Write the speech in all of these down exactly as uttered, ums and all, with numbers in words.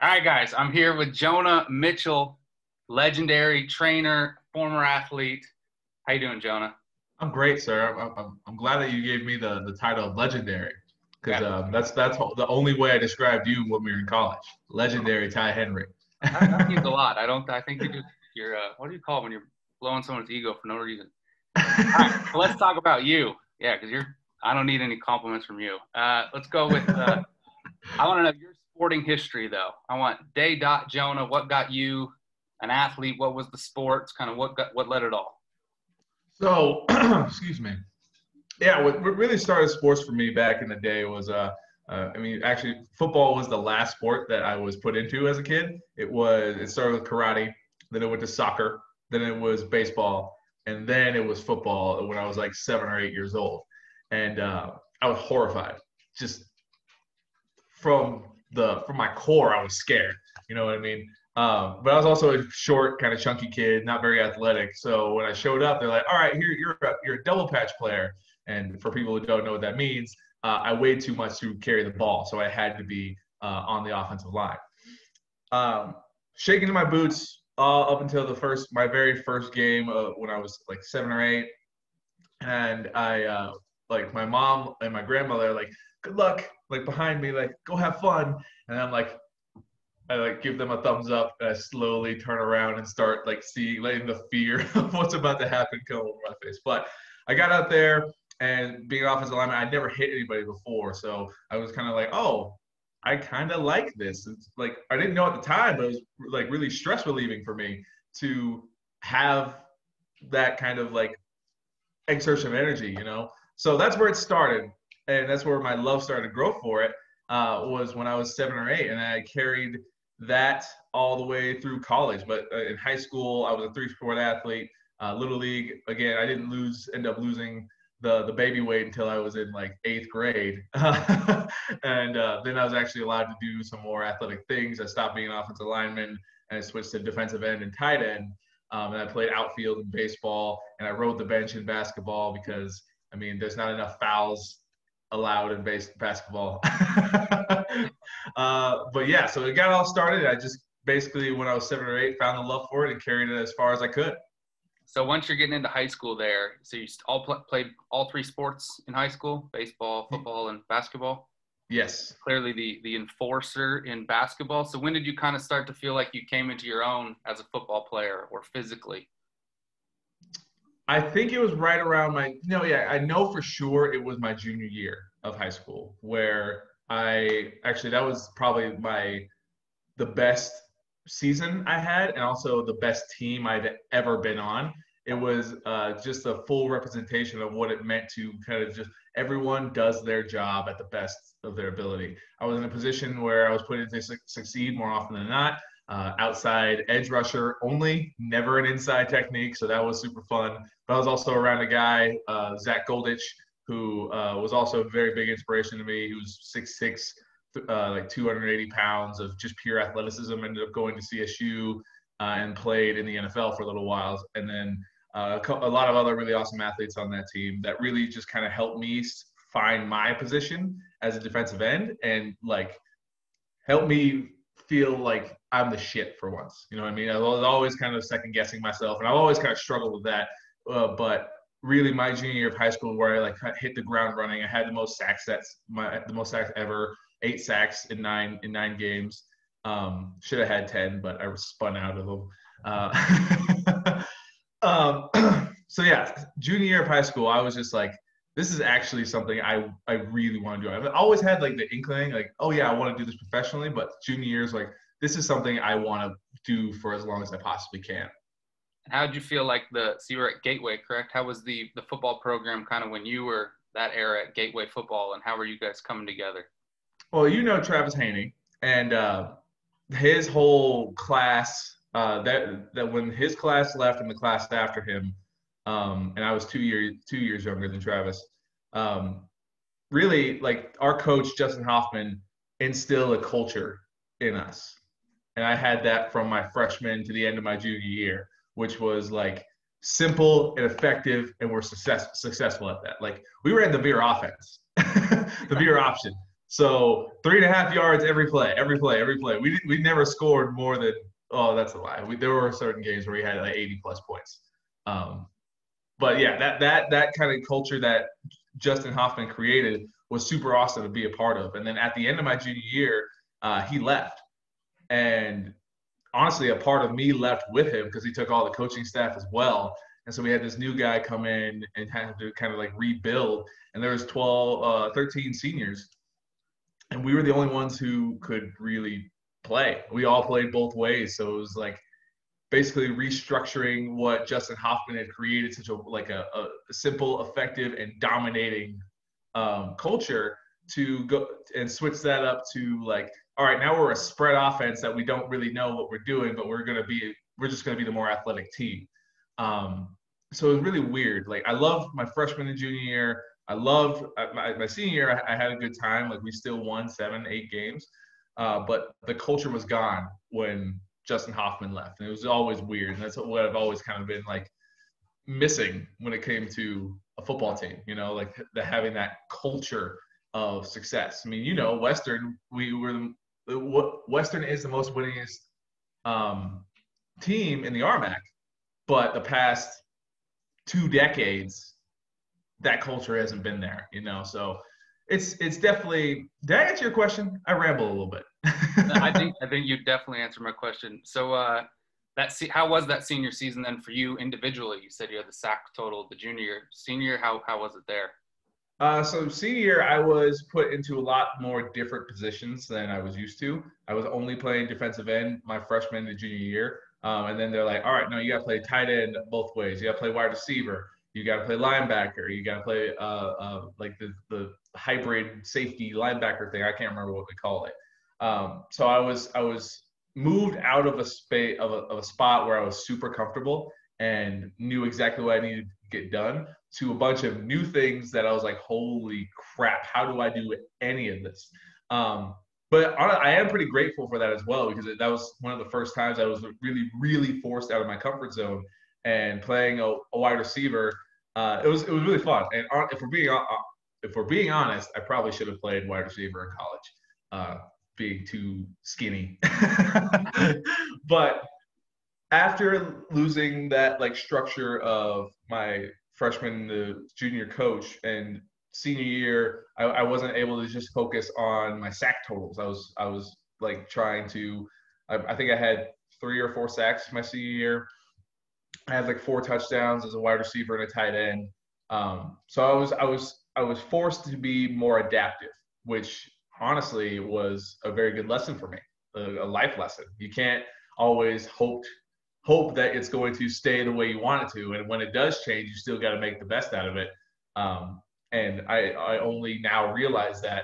All right, guys, I'm here with Jonah Mitchell, legendary trainer, former athlete. How you doing, Jonah? I'm great, sir. I'm, I'm, I'm glad that you gave me the, the title of legendary because Yeah, um, that's that's the only way I described you when we were in college. Legendary Ty Henry. that, that means a lot. I don't. I think you just you're. Uh, what do you call it when you're blowing someone's ego for no reason? All right, so let's talk about you. Yeah, because you're. I don't need any compliments from you. Uh, let's go with. Uh, I want to know your sporting history, though. I want day dot Jonah. What got you an athlete? What was the sports? Kind of what got what led it all? So, excuse me. Yeah, what what really started sports for me back in the day was, uh, uh, I mean, actually, football was the last sport that I was put into as a kid. It was, it started with karate, then it went to soccer, then it was baseball, and then it was football when I was like seven or eight years old. And uh, I was horrified. Just from the from my core, I was scared. You know what I mean? Um, but I was also a short, kind of chunky kid, not very athletic. So when I showed up, they're like, "All right, here you're a, you're a double patch player." And for people who don't know what that means, uh, I weighed too much to carry the ball, so I had to be uh, on the offensive line. Um, Shaking in my boots uh, up until the first, my very first game uh, when I was like seven or eight, and I uh, like my mom and my grandmother are like, "Good luck," like behind me, like, "Go have fun," and I'm like. I like give them a thumbs up and I slowly turn around and start like seeing, letting the fear of what's about to happen come over my face. But I got out there and being an offensive lineman, I'd never hit anybody before. So I was kind of like, oh, I kind of like this. It's like, I didn't know at the time, but it was like really stress relieving for me to have that kind of like exertion of energy, you know? So that's where it started. And that's where my love started to grow for it, uh, was when I was seven or eight. And I carried that all the way through college. But uh, in high school, I was a three-sport athlete. Uh, Little League, again, I didn't lose, end up losing the the baby weight until I was in like eighth grade. and uh, then I was actually allowed to do some more athletic things. I stopped being an offensive lineman and I switched to defensive end and tight end. Um, and I played outfield in baseball and I rode the bench in basketball because, I mean, there's not enough fouls allowed in base basketball. uh, but yeah, so it got all started. I just basically, when I was seven or eight, found the love for it and carried it as far as I could. So once you're getting into high school there, so you all pl- played all three sports in high school, baseball, football, and basketball? Yes. Clearly the, the enforcer in basketball. So when did you kind of start to feel like you came into your own as a football player or physically? I think it was right around my, no, yeah, I know for sure it was my junior year of high school where I actually, that was probably my, the best season I had and also the best team I'd ever been on. It was uh, just a full representation of what it meant to kind of just everyone does their job at the best of their ability. I was in a position where I was put in to su- succeed more often than not. Uh, outside edge rusher only, never an inside technique, so that was super fun. But I was also around a guy, uh, Zach Goldich, who uh, was also a very big inspiration to me. He was six six, uh, like two hundred eighty pounds of just pure athleticism. Ended up going to C S U uh, and played in the N F L for a little while. And then uh, a, co- a lot of other really awesome athletes on that team that really just kind of helped me find my position as a defensive end and like help me feel like I'm the shit for once. You know what I mean? I was always kind of second guessing myself, and I always kind of struggled with that. Uh, but really, my junior year of high school, where I like hit the ground running, I had the most sacks that's my the most sacks ever, eight sacks in nine in nine games. Um, should have had ten, but I was spun out of them. Uh, um, so yeah, junior year of high school, I was just like, this is actually something I I really want to do. I've always had like the inkling, like, oh yeah, I want to do this professionally, but junior year is like, this is something I want to do for as long as I possibly can. How did you feel like the, so you were at Gateway, correct? How was the, the football program kind of when you were that era at Gateway football and how were you guys coming together? Well, you know Travis Haney and uh, his whole class. Uh, that that when his class left and the class after him, um, and I was two years two years younger than Travis. Um, Really, like our coach Justin Hoffman instilled a culture in us, and I had that from my freshman to the end of my junior year, which was like simple and effective, and we're success, successful at that. Like we ran the veer offense, the veer option. So three and a half yards every play, every play, every play. We we never scored more than oh that's a lie. We, there were certain games where we had like eighty plus points. Um, but yeah, that that that kind of culture that Justin Hoffman created was super awesome to be a part of. And then at the end of my junior year, uh, he left, and honestly, a part of me left with him because he took all the coaching staff as well. And so we had this new guy come in and had to kind of like rebuild. And there was twelve, uh, thirteen seniors, and we were the only ones who could really play. We all played both ways, so it was like basically restructuring what Justin Hoffman had created, such a like a, a simple, effective, and dominating um, culture, to go and switch that up to like, all right, now we're a spread offense that we don't really know what we're doing, but we're gonna be we're just gonna be the more athletic team. Um, so it was really weird. Like I loved my freshman and junior year. I loved my, my senior year. I, I had a good time. Like we still won seven, eight games, uh, but the culture was gone when Justin Hoffman left, and it was always weird. And that's what I've always kind of been like missing when it came to a football team. You know, like the, having that culture of success. I mean, you know, Western, we were the, what Western is the most winningest um, team in the R M A C, but the past two decades, that culture hasn't been there, you know. So it's it's definitely. Did I answer your question? I ramble a little bit. I think I think you definitely answered my question. So uh, that se- how was that senior season then for you individually? You said you had the sack total the junior year. Senior, how how was it there? Uh, so senior year, I was put into a lot more different positions than I was used to. I was only playing defensive end my freshman and junior year. Um, and then they're like, all right, no, you got to play tight end both ways. You got to play wide receiver. You got to play linebacker. You got to play uh, uh, like the, the hybrid safety linebacker thing. I can't remember what they call it. Um, so I was I was moved out of a space of a, of a spot where I was super comfortable and knew exactly what I needed to get done, to a bunch of new things that I was like, holy crap, how do I do any of this? Um, but I am pretty grateful for that as well, because that was one of the first times I was really, really forced out of my comfort zone, and playing a, a wide receiver. Uh, it was it was really fun. And if we're being if we're being honest, I probably should have played wide receiver in college, uh, being too skinny. But after losing that like structure of my freshman to junior coach, and senior year, I, I wasn't able to just focus on my sack totals. I was I was like trying to, I, I think I had three or four sacks my senior year. I had like four touchdowns as a wide receiver and a tight end. Um, so I was I was I was forced to be more adaptive, which honestly was a very good lesson for me, a, a life lesson. You can't always hope hope that it's going to stay the way you want it to, and when it does change, you still got to make the best out of it. Um, and I I only now realize that.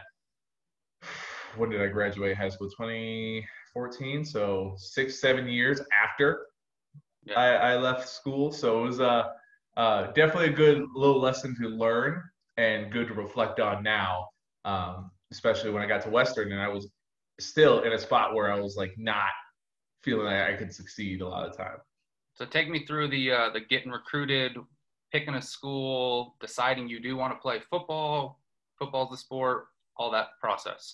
When did I graduate high school? twenty fourteen, so six seven years after yeah. I, I left school. So it was uh, uh, definitely a good little lesson to learn and good to reflect on now, um, especially when I got to Western and I was still in a spot where I was like not feeling like I could succeed a lot of the time. So take me through the uh, the getting recruited, picking a school, deciding you do want to play football, football's the sport, all that process.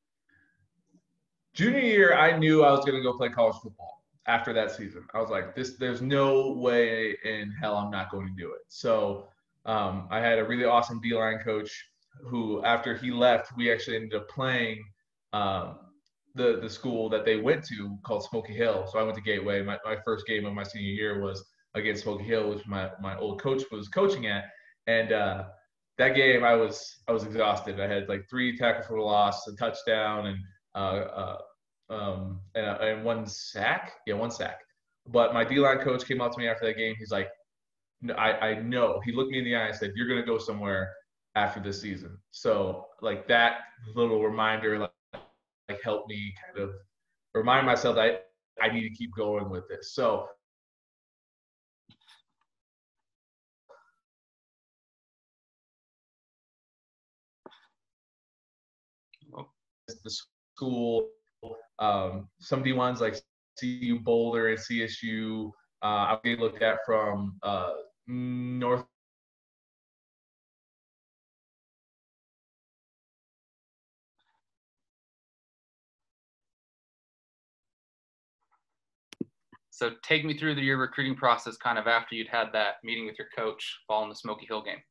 Junior year, I knew I was going to go play college football after that season. I was like, this, there's no way in hell I'm not going to do it. So um, I had a really awesome D-line coach who, after he left, we actually ended up playing um, the the school that they went to called Smoky Hill. So I went to Gateway. My, my first game of my senior year was against Smoky Hill, which my, my old coach was coaching at. And uh, that game, I was I was exhausted. I had like three tackles for loss, a touchdown, and uh, uh, um, and, uh, and one sack. Yeah, one sack. But my D-line coach came up to me after that game. He's like, I, I know. He looked me in the eye and said, you're going to go somewhere after this season. So like that little reminder like, like helped me kind of remind myself that I, I need to keep going with this. So the school, um, some D ones like C U Boulder and C S U, uh, I've been looked at from uh, North So take me through the, your recruiting process kind of after you'd had that meeting with your coach following the Smoky Hill game.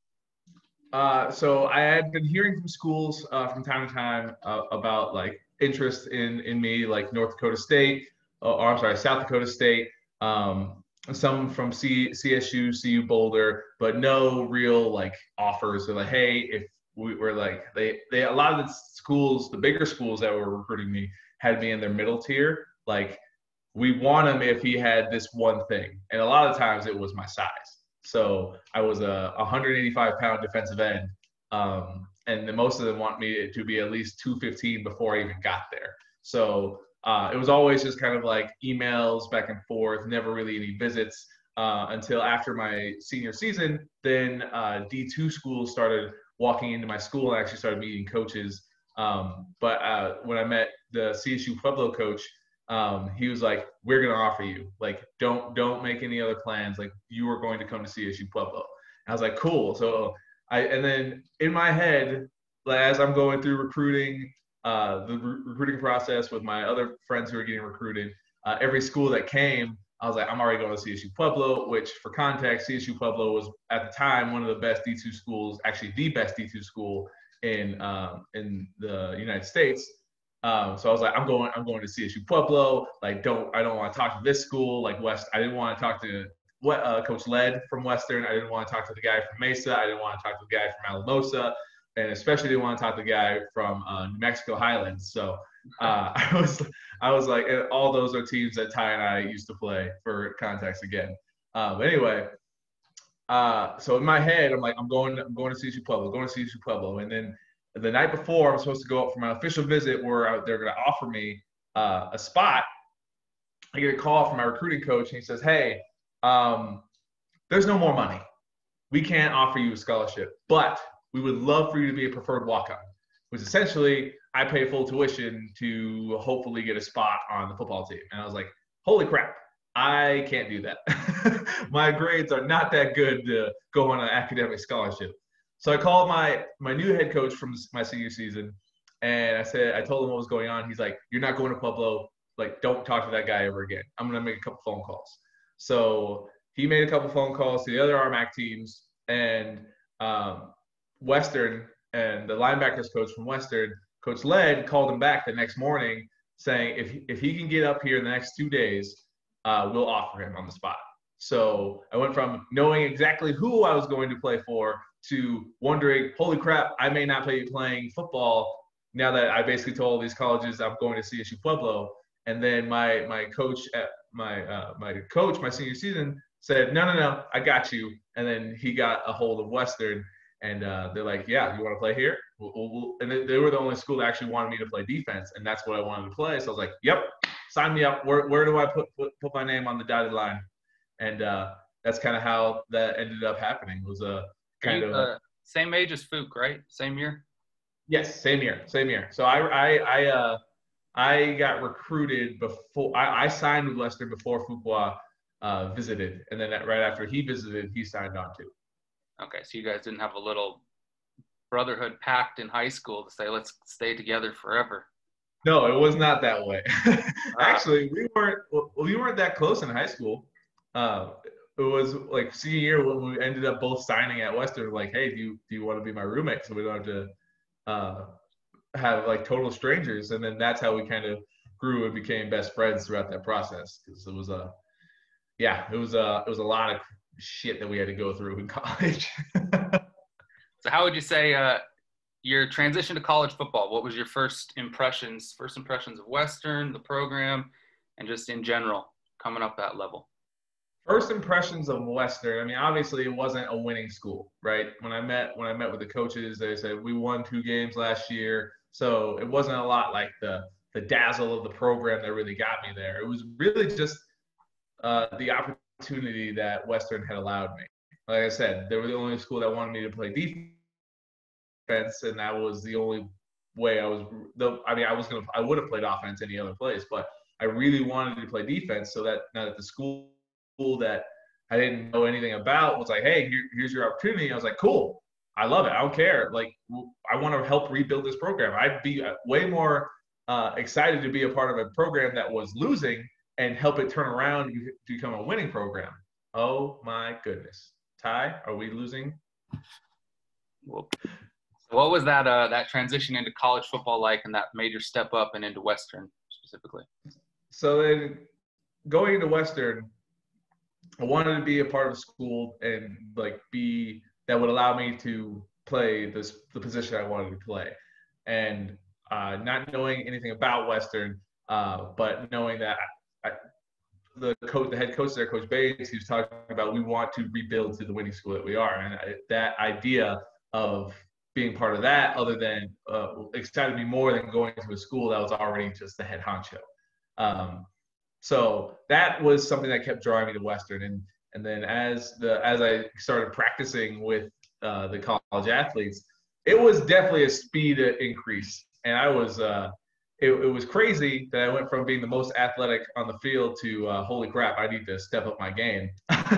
Uh, so I had been hearing from schools uh, from time to time uh, about like interest in in me, like North Dakota State, uh, or I'm sorry, South Dakota State, um, some from C, CSU, C U Boulder, but no real like offers. They're like, hey, if we were like they they a lot of the schools, the bigger schools that were recruiting me had me in their middle tier, like we want him if he had this one thing, and a lot of times it was my size. So I was a one hundred eighty-five pound defensive end, um, and the, most of them want me to be at least two fifteen before I even got there. So uh, it was always just kind of like emails back and forth, never really any visits uh, until after my senior season. Then uh, D two schools started walking into my school and actually started meeting coaches. Um, but uh, when I met the C S U Pueblo coach, um, he was like, we're going to offer you, like, don't, don't make any other plans. Like, you are going to come to C S U Pueblo. And I was like, cool. So I, and then in my head, as I'm going through recruiting, uh, the re- recruiting process with my other friends who are getting recruited, uh, every school that came, I was like, I'm already going to C S U Pueblo, which for context, C S U Pueblo was at the time one of the best D two schools, actually the best D two school in, um, in the United States. Um, so I was like, I'm going, I'm going to C S U Pueblo. Like, don't, I don't want to talk to this school. Like West, I didn't want to talk to what uh, Coach Led from Western. I didn't want to talk to the guy from Mesa. I didn't want to talk to the guy from Alamosa, and especially didn't want to talk to the guy from uh, New Mexico Highlands. So uh, I was, I was like, and all those are teams that Ty and I used to play for context again. Um, anyway, uh, so in my head, I'm like, I'm going, I'm going to C S U Pueblo, going to C S U Pueblo, and then the night before, I'm supposed to go up for my official visit where I, they're going to offer me uh, a spot. I get a call from my recruiting coach, and he says, hey, um, there's no more money. We can't offer you a scholarship, but we would love for you to be a preferred walk-on, which essentially I pay full tuition to hopefully get a spot on the football team. And I was like, holy crap, I can't do that. My grades are not that good to go on an academic scholarship. So I called my my new head coach from my senior season, and I said, I told him what was going on. He's like, you're not going to Pueblo. Like, don't talk to that guy ever again. I'm going to make a couple phone calls. So he made a couple phone calls to the other R M A C teams, and um, Western and the linebackers coach from Western, Coach Led, called him back the next morning saying, if, if he can get up here in the next two days, uh, we'll offer him on the spot. So I went from knowing exactly who I was going to play for to wondering, holy crap, I may not be playing football now that I basically told all these colleges I'm going to C S U Pueblo. And then my my coach at my uh, my coach my senior season said, no, no, no, I got you. And then he got a hold of Western, and uh, they're like, yeah, you want to play here? We'll, we'll, we'll. And they, they were the only school that actually wanted me to play defense, and that's what I wanted to play. So I was like, yep, sign me up. Where where do I put put, put my name on the dotted line? And uh, that's kind of how that ended up happening. It was a kind you, of uh, same age as Fook, right? Same year. Yes, same year, same year. So I I I uh I got recruited before I, I signed with Lester before Fuqua uh, visited, and then right after he visited, he signed on too. Okay, so you guys didn't have a little brotherhood pact in high school to say let's stay together forever. No, it was not that way. Actually, we weren't we weren't that close in high school. Uh, it was like senior year when we ended up both signing at Western. Like, hey, do you do you want to be my roommate so we don't have to uh, have like total strangers? And then that's how we kind of grew and became best friends throughout that process. Because it was a, yeah, it was a it was a lot of shit that we had to go through in college. So how would you say uh, your transition to college football? What was your first impressions? First impressions of Western, the program, and just in general coming up that level? First impressions of Western. I mean, obviously, it wasn't a winning school, right? When I met when I met with the coaches, they said we won two games last year, so it wasn't a lot like the the dazzle of the program that really got me there. It was really just uh, the opportunity that Western had allowed me. Like I said, they were the only school that wanted me to play defense, and that was the only way I was. The, I mean, I was gonna I would have played offense any other place, but I really wanted to play defense so that now that the school that I didn't know anything about was like, hey, here, here's your opportunity. I was like, cool, I love it. I don't care. Like, I want to help rebuild this program. I'd be way more uh, excited to be a part of a program that was losing and help it turn around to become a winning program. Oh my goodness. Ty, are we losing? Well, what was that uh, that transition into college football like, and that major step up and into Western specifically? So then going into Western, I wanted to be a part of a school and like be that would allow me to play this the position I wanted to play. And uh, not knowing anything about Western, uh, but knowing that I, the coach, the head coach there, Coach Bates, he was talking about we want to rebuild to the winning school that we are, and I, that idea of being part of that, other than uh, excited me more than going to a school that was already just the head honcho. Um, so that was something that kept drawing me to Western, and and then as the as I started practicing with uh, the college athletes, it was definitely a speed increase, and I was. Uh, It, it was crazy that I went from being the most athletic on the field to uh, holy crap, I need to step up my game.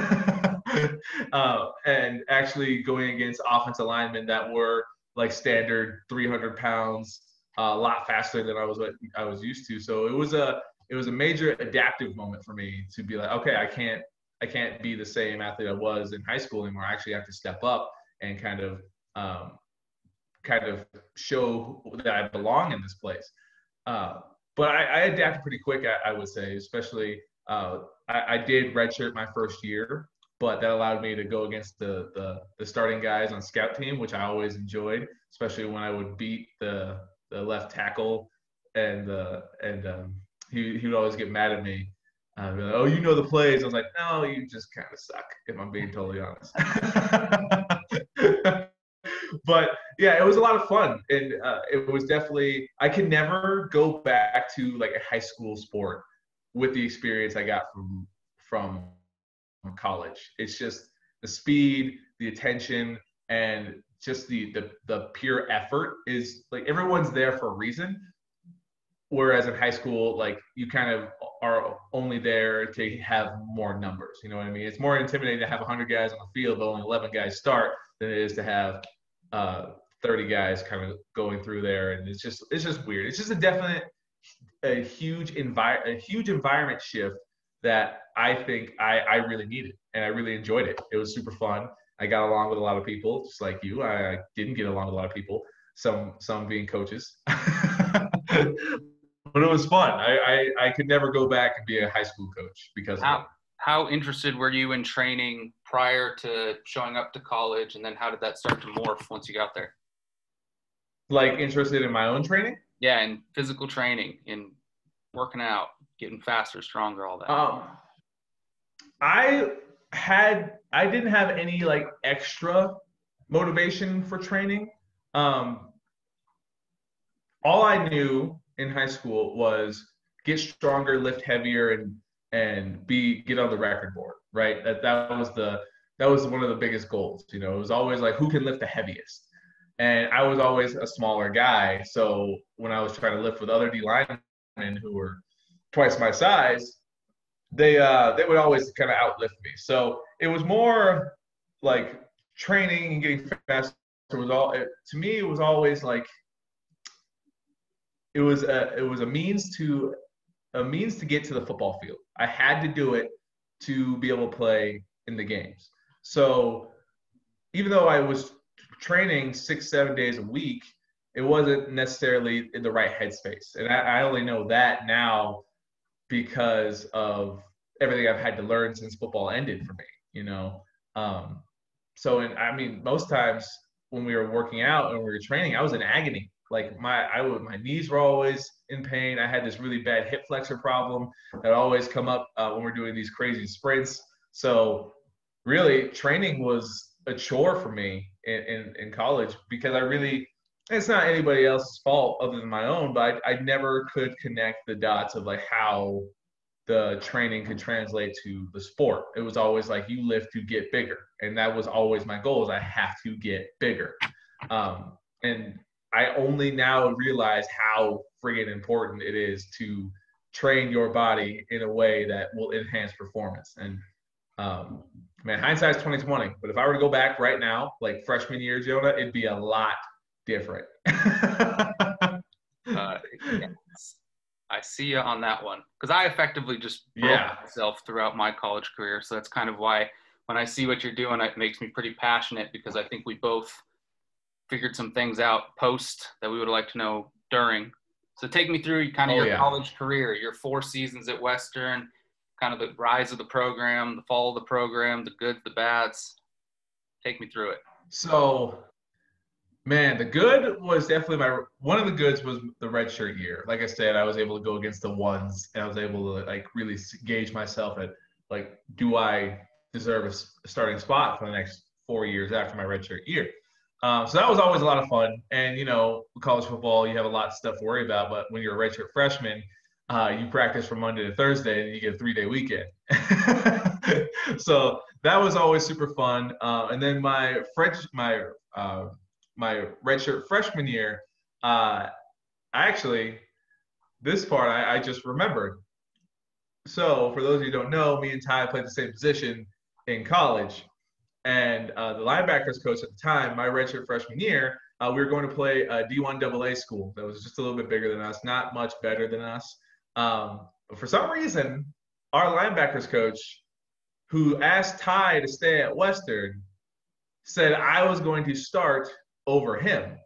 uh, and actually going against offensive linemen that were like standard three hundred pounds, uh, a lot faster than I was what I was used to. So it was a it was a major adaptive moment for me to be like, okay, I can't I can't be the same athlete I was in high school anymore. I actually have to step up and kind of um, kind of show that I belong in this place. Uh, but I, I adapted pretty quick, I, I would say, especially uh, I, I did redshirt my first year, but that allowed me to go against the, the the starting guys on scout team, which I always enjoyed, especially when I would beat the the left tackle and uh, and um, he, he would always get mad at me. Uh, like, oh, you know the plays. I was like, no, you just kind of suck, if I'm being totally honest. But yeah, it was a lot of fun, and uh, it was definitely. I can never go back to like a high school sport with the experience I got from from college. It's just the speed, the attention, and just the the the pure effort is like everyone's there for a reason. Whereas in high school, like you kind of are only there to have more numbers. You know what I mean? It's more intimidating to have one hundred guys on the field, but only eleven guys start, than it is to have uh, thirty guys kind of going through there, and it's just it's just weird. It's just a definite a huge envi- a huge environment shift that I think I, I really needed, and I really enjoyed it. It was super fun. I got along with a lot of people, just like you. I, I didn't get along with a lot of people, some some being coaches, but it was fun. I, I I could never go back and be a high school coach because How of it. how interested were you in training prior to showing up to college, and then how did that start to morph once you got there? Like interested in my own training? Yeah, in physical training, in working out, getting faster, stronger, all that. Um, I had I didn't have any like extra motivation for training. Um, all I knew in high school was get stronger, lift heavier, and and be get on the record board. Right. That that was the that was one of the biggest goals. You know, it was always like who can lift the heaviest. And I was always a smaller guy, so when I was trying to lift with other D linemen who were twice my size, they uh, they would always kind of outlift me. So it was more like training and getting faster. It was all it, to me. It was always like it was a it was a means to a means to get to the football field. I had to do it to be able to play in the games. So even though I was training six, seven days a week, it wasn't necessarily in the right headspace. And I, I only know that now because of everything I've had to learn since football ended for me, you know? Um, so, and I mean, most times when we were working out and we were training, I was in agony. Like my, I would, my knees were always in pain. I had this really bad hip flexor problem that always come up uh, when we're doing these crazy sprints. So really training was a chore for me in, in, in college because I really, it's not anybody else's fault other than my own, but I, I never could connect the dots of like how the training could translate to the sport. It was always like you lift to get bigger. And that was always my goal is I have to get bigger. Um, and I only now realize how friggin' important it is to train your body in a way that will enhance performance. And um, man, hindsight's twenty twenty. But if I were to go back right now, like freshman year, Jonah, it'd be a lot different. uh, yeah. I see you on that one because I effectively just broke Yeah. myself throughout my college career. So that's kind of why when I see what you're doing, it makes me pretty passionate because I think we both figured some things out post that we would like to know during. So take me through kind of Oh your yeah. college career, your four seasons at Western, kind of the rise of the program, the fall of the program, the goods, the bads. Take me through it. So, man, the good was definitely my one of the goods was the redshirt year. Like I said, I was able to go against the ones, and I was able to like really s- gauge myself at like, do I deserve a s- starting spot for the next four years after my redshirt year? Um, so that was always a lot of fun. And you know, college football, you have a lot of stuff to worry about. But when you're a redshirt freshman, uh, you practice from Monday to Thursday, and you get a three day weekend. So that was always super fun. Uh, and then my French, my uh, my redshirt freshman year, uh, actually, this part I, I just remembered. So, for those of you who don't know, me and Ty played the same position in college. And uh, the linebackers coach at the time, my redshirt freshman year, uh, we were going to play a D one double A school that was just a little bit bigger than us, not much better than us. Um, but for some reason, our linebackers coach, who asked Ty to stay at Western, said I was going to start over him.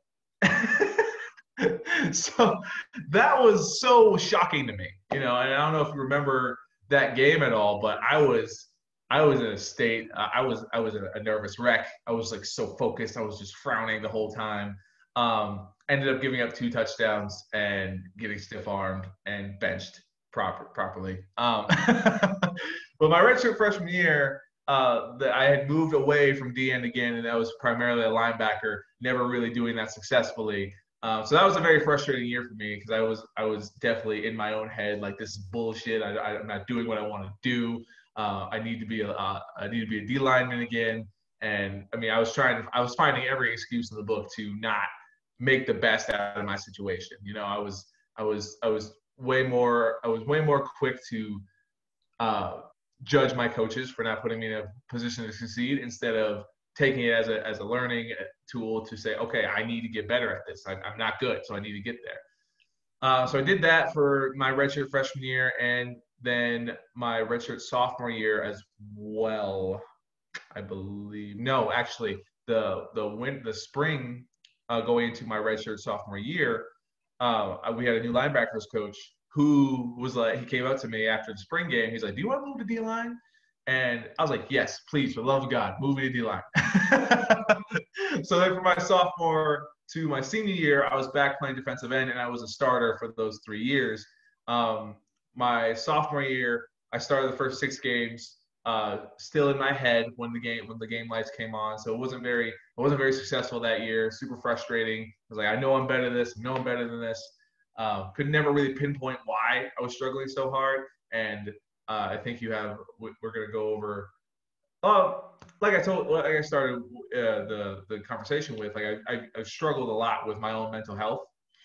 So that was so shocking to me, you know. And I don't know if you remember that game at all, but I was I was in a state. Uh, I was I was a, a nervous wreck. I was like so focused. I was just frowning the whole time. Um, ended up giving up two touchdowns and getting stiff armed and benched proper properly. Um, but my redshirt freshman year, uh, that I had moved away from D end again, and I was primarily a linebacker, never really doing that successfully. Uh, so that was a very frustrating year for me because I was I was definitely in my own head like, this is bullshit. I, I, I'm not doing what I want to do. Uh, I need to be a uh, I need to be a D lineman again. And I mean, I was trying to I was finding every excuse in the book to not make the best out of my situation. You know, I was I was I was way more I was way more quick to uh, judge my coaches for not putting me in a position to succeed instead of taking it as a as a learning tool to say, okay, I need to get better at this. I, I'm not good, so I need to get there. Uh, so I did that for my redshirt freshman year, and then my redshirt sophomore year as well. I believe no, actually, the the win the spring uh, going into my redshirt sophomore year, uh, we had a new linebackers coach who was like, he came up to me after the spring game. He's like, "Do you want to move to D line?" And I was like, "Yes, please, for the love of God, move me to D line." So then, for my sophomore to my senior year, I was back playing defensive end, and I was a starter for those three years. Um, my sophomore year, I started the first six games, uh, still in my head when the game when the game lights came on. So it wasn't very I wasn't very successful that year. Super frustrating. I was like, I know I'm better than this. I know I'm better than this. Uh, could never really pinpoint why I was struggling so hard. And uh, I think you have we're going to go over. Uh, like I told, like I started uh, the the conversation with, like I, I I struggled a lot with my own mental health.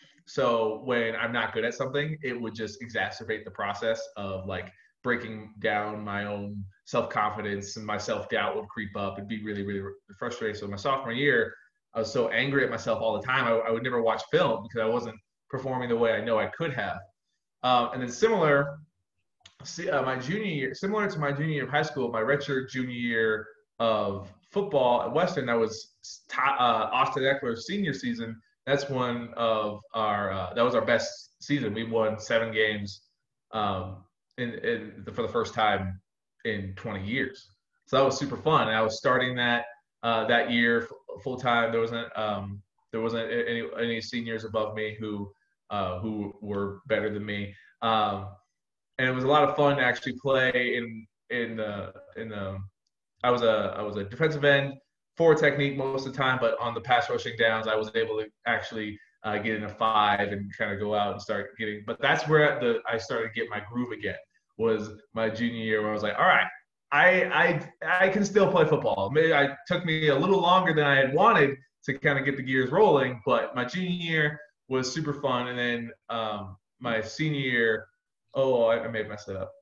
So when I'm not good at something, it would just exacerbate the process of like breaking down my own self-confidence, and my self-doubt would creep up and be really, really frustrating. So my sophomore year, I was so angry at myself all the time. I, I would never watch film because I wasn't performing the way I know I could have. Um, and then similar, see, uh, my junior year, similar to my junior year of high school, my redshirt junior year of football at Western, that was uh, Austin Eckler's senior season. That's one of our uh, that was our best season. We won seven games um, in, in for the first time in twenty years. So that was super fun. And I was starting that uh, that year full time. There wasn't um, there wasn't any, any seniors above me who uh, who were better than me. Um, and it was a lot of fun to actually play in in the in the. I was a I was a defensive end, forward technique most of the time, but on the pass rushing downs, I was able to actually uh, get in a five and kind of go out and start getting. But that's where the I started to get my groove again. Was my junior year where I was like, all right, I I I can still play football. Maybe I took me a little longer than I had wanted to kind of get the gears rolling, but my junior year was super fun, and then um, my senior year. Oh, I, I may have messed it up.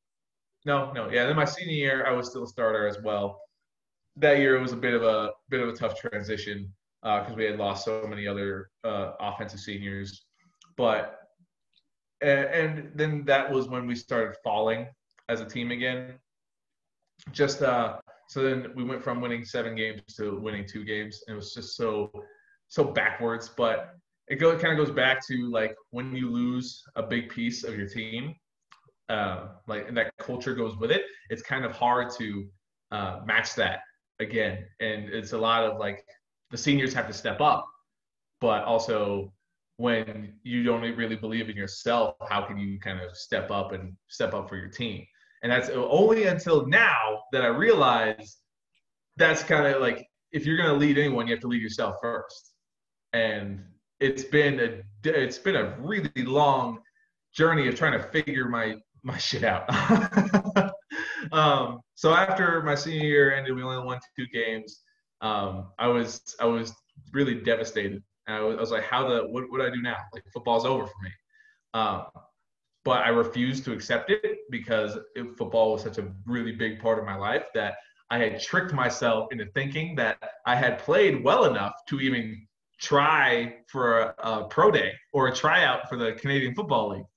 No, no, yeah. Then my senior year, I was still a starter as well. That year it was a bit of a bit of a tough transition because uh, we had lost so many other uh, offensive seniors. But and, and then that was when we started falling as a team again. Just uh, so then we went from winning seven games to winning two games, and it was just so so backwards. But it go, it kind of goes back to like when you lose a big piece of your team, uh, like and that culture goes with it. It's kind of hard to uh, match that again, and it's a lot of like the seniors have to step up, but also when you don't really believe in yourself, how can you kind of step up and step up for your team? And that's only until now that I realize that's kind of like if you're going to lead anyone, you have to lead yourself first. And it's been a it's been a really long journey of trying to figure my my shit out. um, so after my senior year ended, we only won two games. Um, I was I was really devastated. And I was, I was like, how the what would I do now? Like football's over for me. Um, but I refused to accept it because it, football was such a really big part of my life that I had tricked myself into thinking that I had played well enough to even try for a, a pro day or a tryout for the Canadian Football League.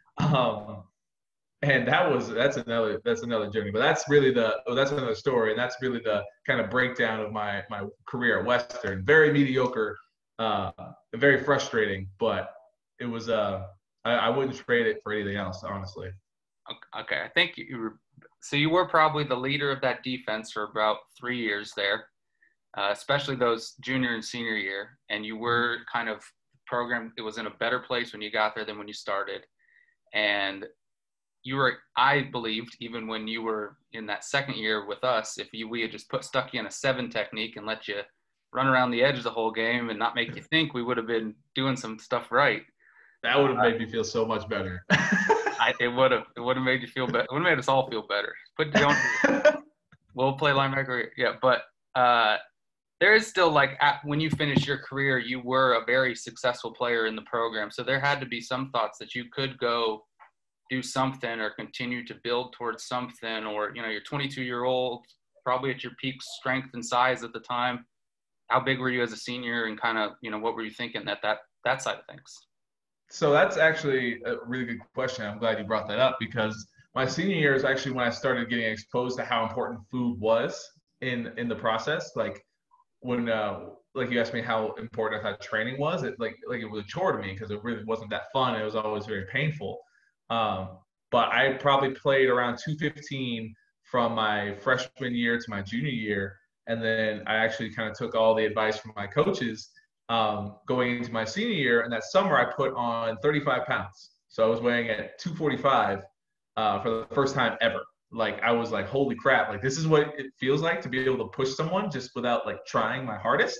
Um, and that was that's another that's another journey. But that's really the oh, that's another story, and that's really the kind of breakdown of my my career at Western. Very mediocre, uh, very frustrating, but it was uh I, I wouldn't trade it for anything else, honestly. Okay, I think you were so you were probably the leader of that defense for about three years there, uh, especially those junior and senior year, and you were kind of programmed. It was in a better place when you got there than when you started, and you were, I believed, even when you were in that second year with us, if you, we had just put stuck you in a seven technique and let you run around the edge the whole game and not make you think, we would have been doing some stuff right. That would have uh, made me feel so much better. I, it would have. It would have made you feel better. It would have made us all feel better. Put down. We'll play linebacker. Yeah, but uh, there is still like at, when you finish your career, you were a very successful player in the program. So there had to be some thoughts that you could go do something or continue to build towards something, or, you know, you're twenty-two year old, probably at your peak strength and size at the time. How big were you as a senior, and kind of, you know, what were you thinking at that, that side of things? So that's actually a really good question. I'm glad you brought that up, because my senior year is actually when I started getting exposed to how important food was in, in the process. Like when, uh, like you asked me how important I thought training was, it like, like it was a chore to me because it really wasn't that fun. It was always very painful. Um, but I probably played around two fifteen from my freshman year to my junior year. And then I actually kind of took all the advice from my coaches um, going into my senior year. And that summer I put on thirty-five pounds. So I was weighing at two forty-five uh, for the first time ever. Like I was like, holy crap, like this is what it feels like to be able to push someone just without like trying my hardest.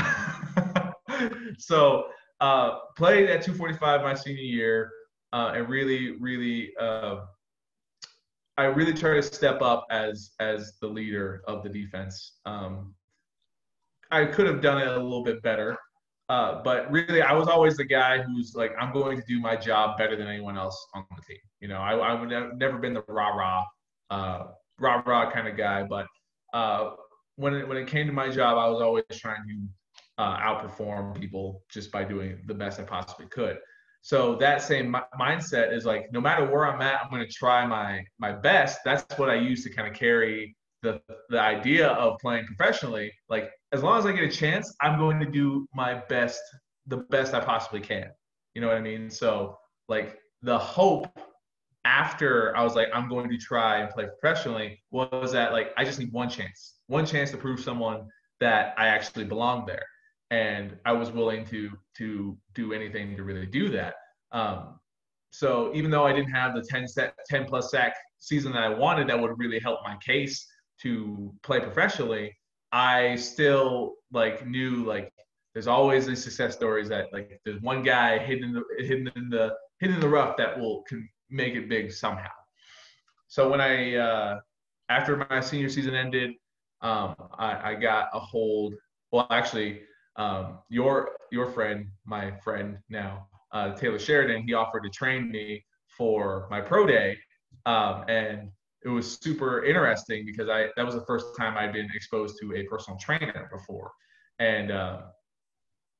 So uh, played at two forty-five my senior year. Uh, and really, really, uh, I really try to step up as as the leader of the defense. Um, I could have done it a little bit better, uh, but really, I was always the guy who's like, I'm going to do my job better than anyone else on the team. You know, I, I would have never been the rah rah, uh, rah rah kind of guy, but uh, when it, when it came to my job, I was always trying to uh, outperform people just by doing the best I possibly could. So that same mindset is like, no matter where I'm at, I'm going to try my my best. That's what I use to kind of carry the the idea of playing professionally. Like, as long as I get a chance, I'm going to do my best, the best I possibly can. You know what I mean? So like the hope after I was like, I'm going to try and play professionally was that like, I just need one chance, one chance to prove someone that I actually belong there. And I was willing to to do anything to really do that. Um, so even though I didn't have the ten, set, ten plus sack season that I wanted, that would really help my case to play professionally, I still like knew like there's always these success stories that like there's one guy hidden in the hidden in the hidden in the rough that will can make it big somehow. So when I uh, after my senior season ended, um, I, I got a hold. Well, actually. Um, your your friend, my friend now, uh, Taylor Sheridan, he offered to train me for my pro day, um, and it was super interesting because I that was the first time I'd been exposed to a personal trainer before, and uh,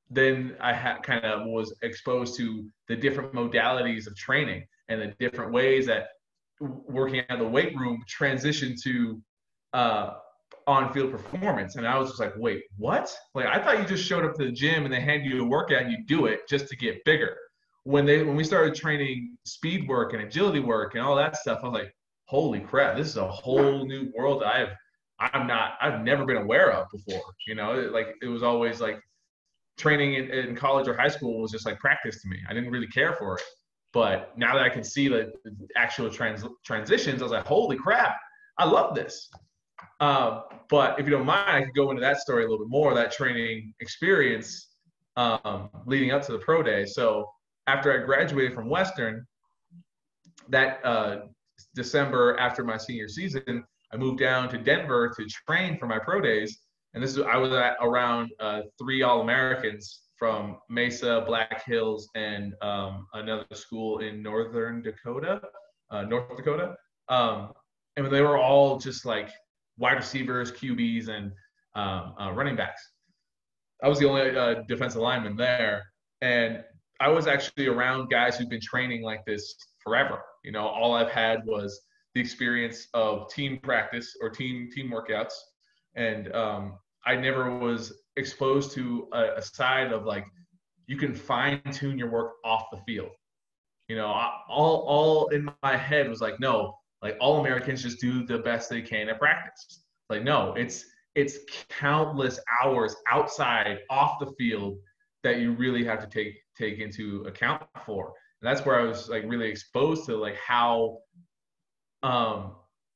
then I ha- kind of was exposed to the different modalities of training and the different ways that working at the weight room transitioned to uh, on-field performance. And I was just like, wait, what? Like, I thought you just showed up to the gym and they hand you a workout and you do it just to get bigger. When they when we started training speed work and agility work and all that stuff, I was like, holy crap, this is a whole new world that I've I'm not I've never been aware of before. You know, like it was always like training in, in college or high school was just like practice to me. I didn't really care for it. But now that I can see the, the actual trans, transitions, I was like, holy crap, I love this. Uh, but if you don't mind, I could go into that story a little bit more, that training experience um, leading up to the pro day. So after I graduated from Western, that uh, December after my senior season, I moved down to Denver to train for my pro days. And this is, I was at around uh, three All-Americans from Mesa, Black Hills, and um, another school in Northern Dakota, uh, North Dakota. Um, and they were all just like wide receivers, Q Bs, and um, uh, running backs. I was the only uh, defensive lineman there. And I was actually around guys who've been training like this forever. You know, all I've had was the experience of team practice or team team workouts. And um, I never was exposed to a, a side of like, you can fine tune your work off the field. You know, all, all in my head was like, no, like all Americans just do the best they can at practice. Like, no, it's, it's countless hours outside off the field that you really have to take, take into account for. And that's where I was like really exposed to like how, um,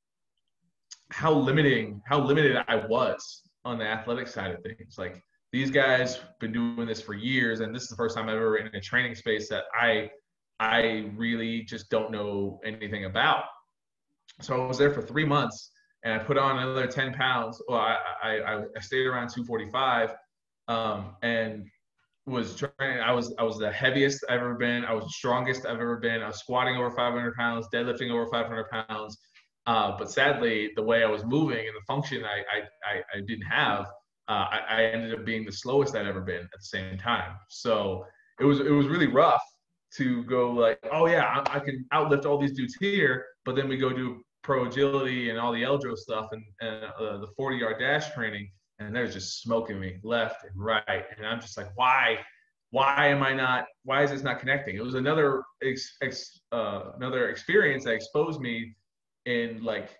how limiting, how limited I was on the athletic side of things. Like these guys been doing this for years, and this is the first time I've ever in a training space that I, I really just don't know anything about. So I was there for three months, and I put on another ten pounds. Well, I I, I stayed around two forty-five, um, and was trying. I was I was the heaviest I've ever been. I was the strongest I've ever been. I was squatting over five hundred pounds, deadlifting over five hundred pounds. Uh, but sadly, the way I was moving and the function I I, I, I didn't have, uh, I, I ended up being the slowest I'd ever been at the same time. So it was it was really rough to go like, oh yeah, I, I can outlift all these dudes here, but then we go do pro agility and all the Eldro stuff and, and uh, the forty yard dash training, and they're just smoking me left and right, and I'm just like, why, why am I not? Why is this not connecting? It was another ex, ex, uh, another experience that exposed me in like,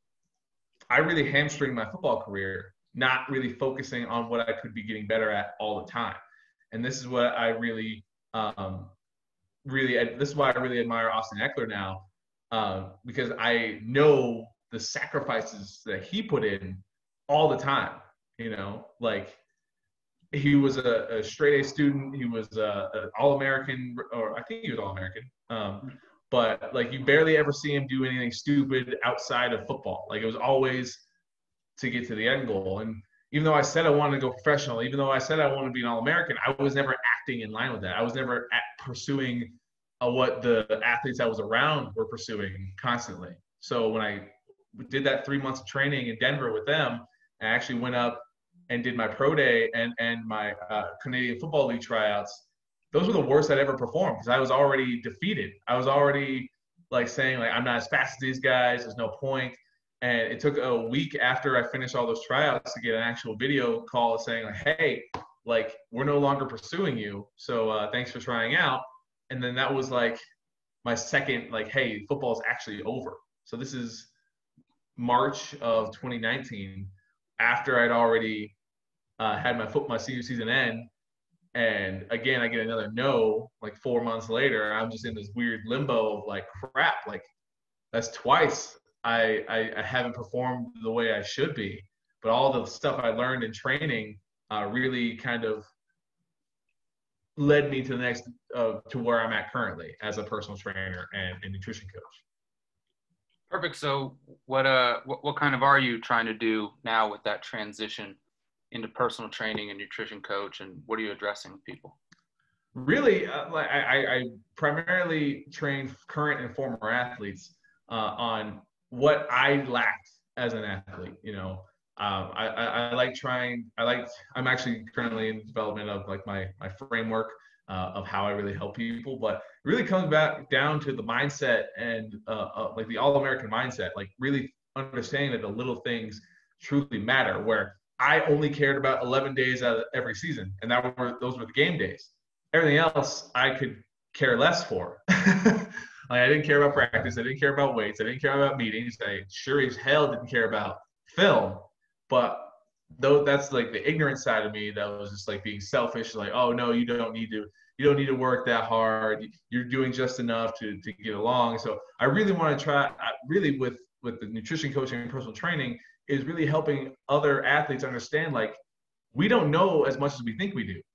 I really hamstringed my football career, not really focusing on what I could be getting better at all the time, and this is what I really, um, really, this is why I really admire Austin Ekeler now. Uh, because I know the sacrifices that he put in all the time. You know, like he was a, a straight A student. He was an All-American, or I think he was All-American. Um, but like you barely ever see him do anything stupid outside of football. Like it was always to get to the end goal. And even though I said I wanted to go professional, even though I said I wanted to be an All-American, I was never acting in line with that. I was never at pursuing Uh, what the athletes I was around were pursuing constantly. So when I did that three months of training in Denver with them, I actually went up and did my pro day and, and my uh, Canadian Football League tryouts. Those were the worst I'd ever performed because I was already defeated. I was already like saying like, I'm not as fast as these guys. There's no point. And it took a week after I finished all those tryouts to get an actual video call saying like, hey, like we're no longer pursuing you. So uh, thanks for trying out. And then that was like my second, like, hey, football is actually over. So this is March of twenty nineteen, after I'd already uh, had my foot, my senior season end. And again, I get another no, like four months later. I'm just in this weird limbo of like, crap, like that's twice I, I, I haven't performed the way I should be. But all the stuff I learned in training uh, really kind of led me to the next, uh, to where I'm at currently as a personal trainer and a nutrition coach. Perfect. So what, uh, what, what kind of are you trying to do now with that transition into personal training and nutrition coach, and what are you addressing with people? Really, uh, I, I, I primarily train current and former athletes uh, on what I lacked as an athlete. You know, Um, I, I, I like trying, I like, I'm actually currently in development of like my, my framework uh, of how I really help people, but it really comes back down to the mindset and uh, uh, like the all-American mindset, like really understanding that the little things truly matter, where I only cared about eleven days out of every season. And that were, those were the game days. Everything else I could care less for. Like I didn't care about practice. I didn't care about weights. I didn't care about meetings. I sure as hell didn't care about film. But though that's like the ignorant side of me that was just like being selfish, like, oh no, you don't need to, you don't need to work that hard. You're doing just enough to, to get along. So I really want to try, I really with, with the nutrition coaching and personal training is really helping other athletes understand, like, we don't know as much as we think we do.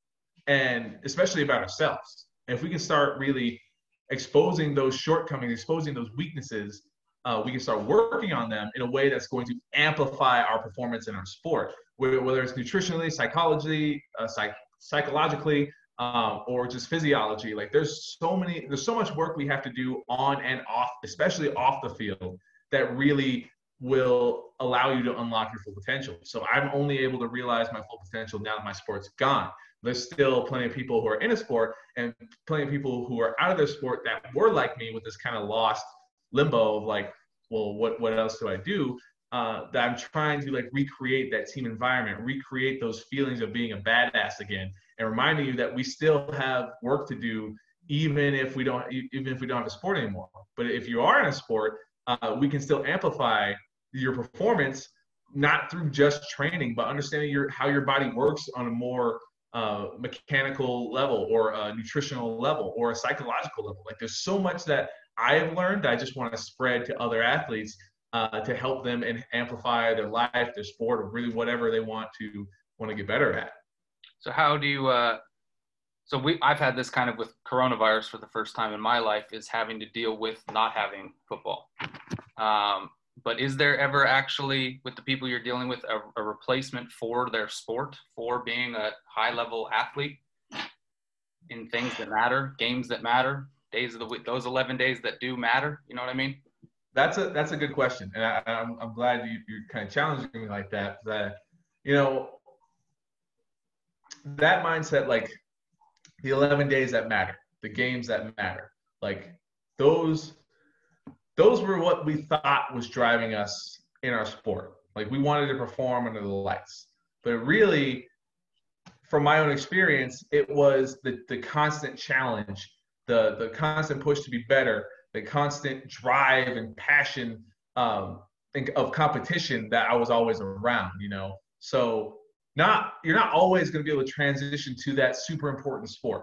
And especially about ourselves. And if we can start really exposing those shortcomings, exposing those weaknesses, uh, we can start working on them in a way that's going to amplify our performance in our sport, whether it's nutritionally, psychologically, uh, psych- psychologically, um, or just physiology. Like there's so many, there's so much work we have to do on and off, especially off the field, that really will allow you to unlock your full potential. So I'm only able to realize my full potential now that my sport's gone. There's still plenty of people who are in a sport and plenty of people who are out of their sport that were like me with this kind of lost limbo of like, well, what, what else do I do? Uh, that I'm trying to like recreate that team environment, recreate those feelings of being a badass again, and reminding you that we still have work to do, even if we don't, even if we don't have a sport anymore. But if you are in a sport, uh, we can still amplify your performance, not through just training, but understanding your how your body works on a more uh, mechanical level or a nutritional level or a psychological level. Like there's so much that I have learned that I just want to spread to other athletes uh, to help them and amplify their life, their sport, or really whatever they want to want to get better at. So how do you, uh, so we, I've had this kind of with coronavirus for the first time in my life, is having to deal with not having football. Um, But is there ever actually, with the people you're dealing with, a, a replacement for their sport, for being a high-level athlete in things that matter, games that matter, days of the week, those eleven days that do matter? You know what I mean? That's a that's a good question, and I, I'm I'm glad you you're kind of challenging me like that. That you know that mindset, like the eleven days that matter, the games that matter, like those. Those were what we thought was driving us in our sport. Like we wanted to perform under the lights. But really, from my own experience, it was the, the constant challenge, the, the constant push to be better, the constant drive and passion um, of competition that I was always around, you know? So not you're not always going to be able to transition to that super important sport.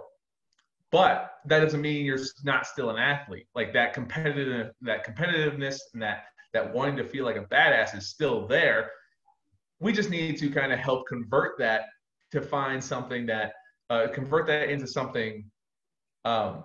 But that doesn't mean you're not still an athlete. Like that competitive, that competitiveness and that that wanting to feel like a badass is still there. We just need to kind of help convert that to find something that uh, convert that into something um,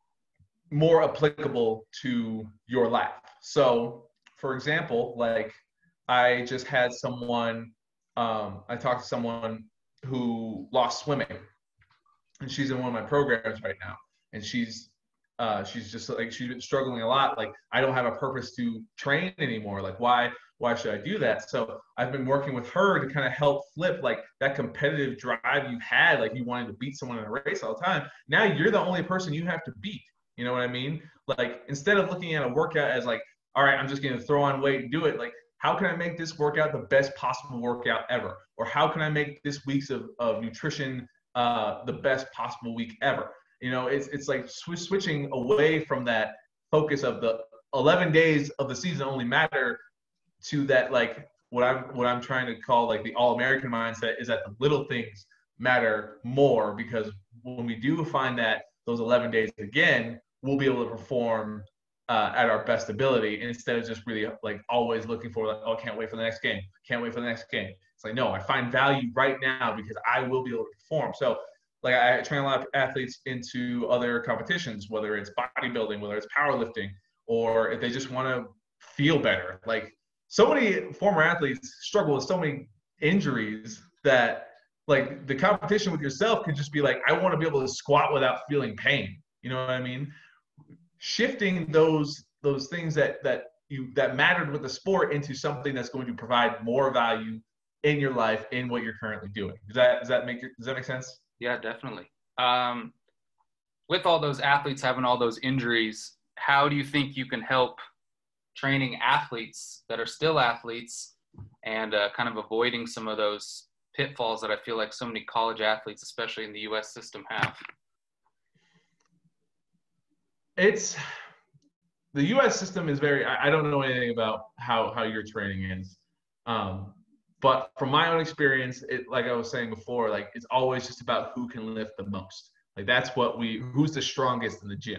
more applicable to your life. So, for example, like I just had someone, um, I talked to someone who lost swimming. And she's in one of my programs right now. And she's uh, she's just like, she's been struggling a lot. Like, I don't have a purpose to train anymore. Like, why, why should I do that? So I've been working with her to kind of help flip like that competitive drive you had, like you wanted to beat someone in a race all the time. Now you're the only person you have to beat. You know what I mean? Like, instead of looking at a workout as like, all right, I'm just going to throw on weight and do it. Like, how can I make this workout the best possible workout ever? Or how can I make this week's of, of nutrition Uh, the best possible week ever? You know, it's it's like sw- switching away from that focus of the eleven days of the season only matter to that, like what I'm what I'm trying to call like the all-American mindset, is that the little things matter more, because when we do find that those eleven days again, we'll be able to perform uh, at our best ability, instead of just really like always looking for like, oh, can't wait for the next game, can't wait for the next game. It's like, no, I find value right now because I will be able to perform. So like I train a lot of athletes into other competitions, whether it's bodybuilding, whether it's powerlifting, or if they just want to feel better. Like so many former athletes struggle with so many injuries that like the competition with yourself could just be like, I want to be able to squat without feeling pain. You know what I mean? Shifting those those things that that you that mattered with the sport into something that's going to provide more value in your life in what you're currently doing. Does that does that make does that make sense? Yeah, definitely. Um, with all those athletes having all those injuries, how do you think you can help training athletes that are still athletes and uh, kind of avoiding some of those pitfalls that I feel like so many college athletes, especially in the U S system, have? It's the U S system is very, I, I don't know anything about how, how your training is. Um, but from my own experience, it, like I was saying before, like it's always just about who can lift the most. Like that's what we, who's the strongest in the gym.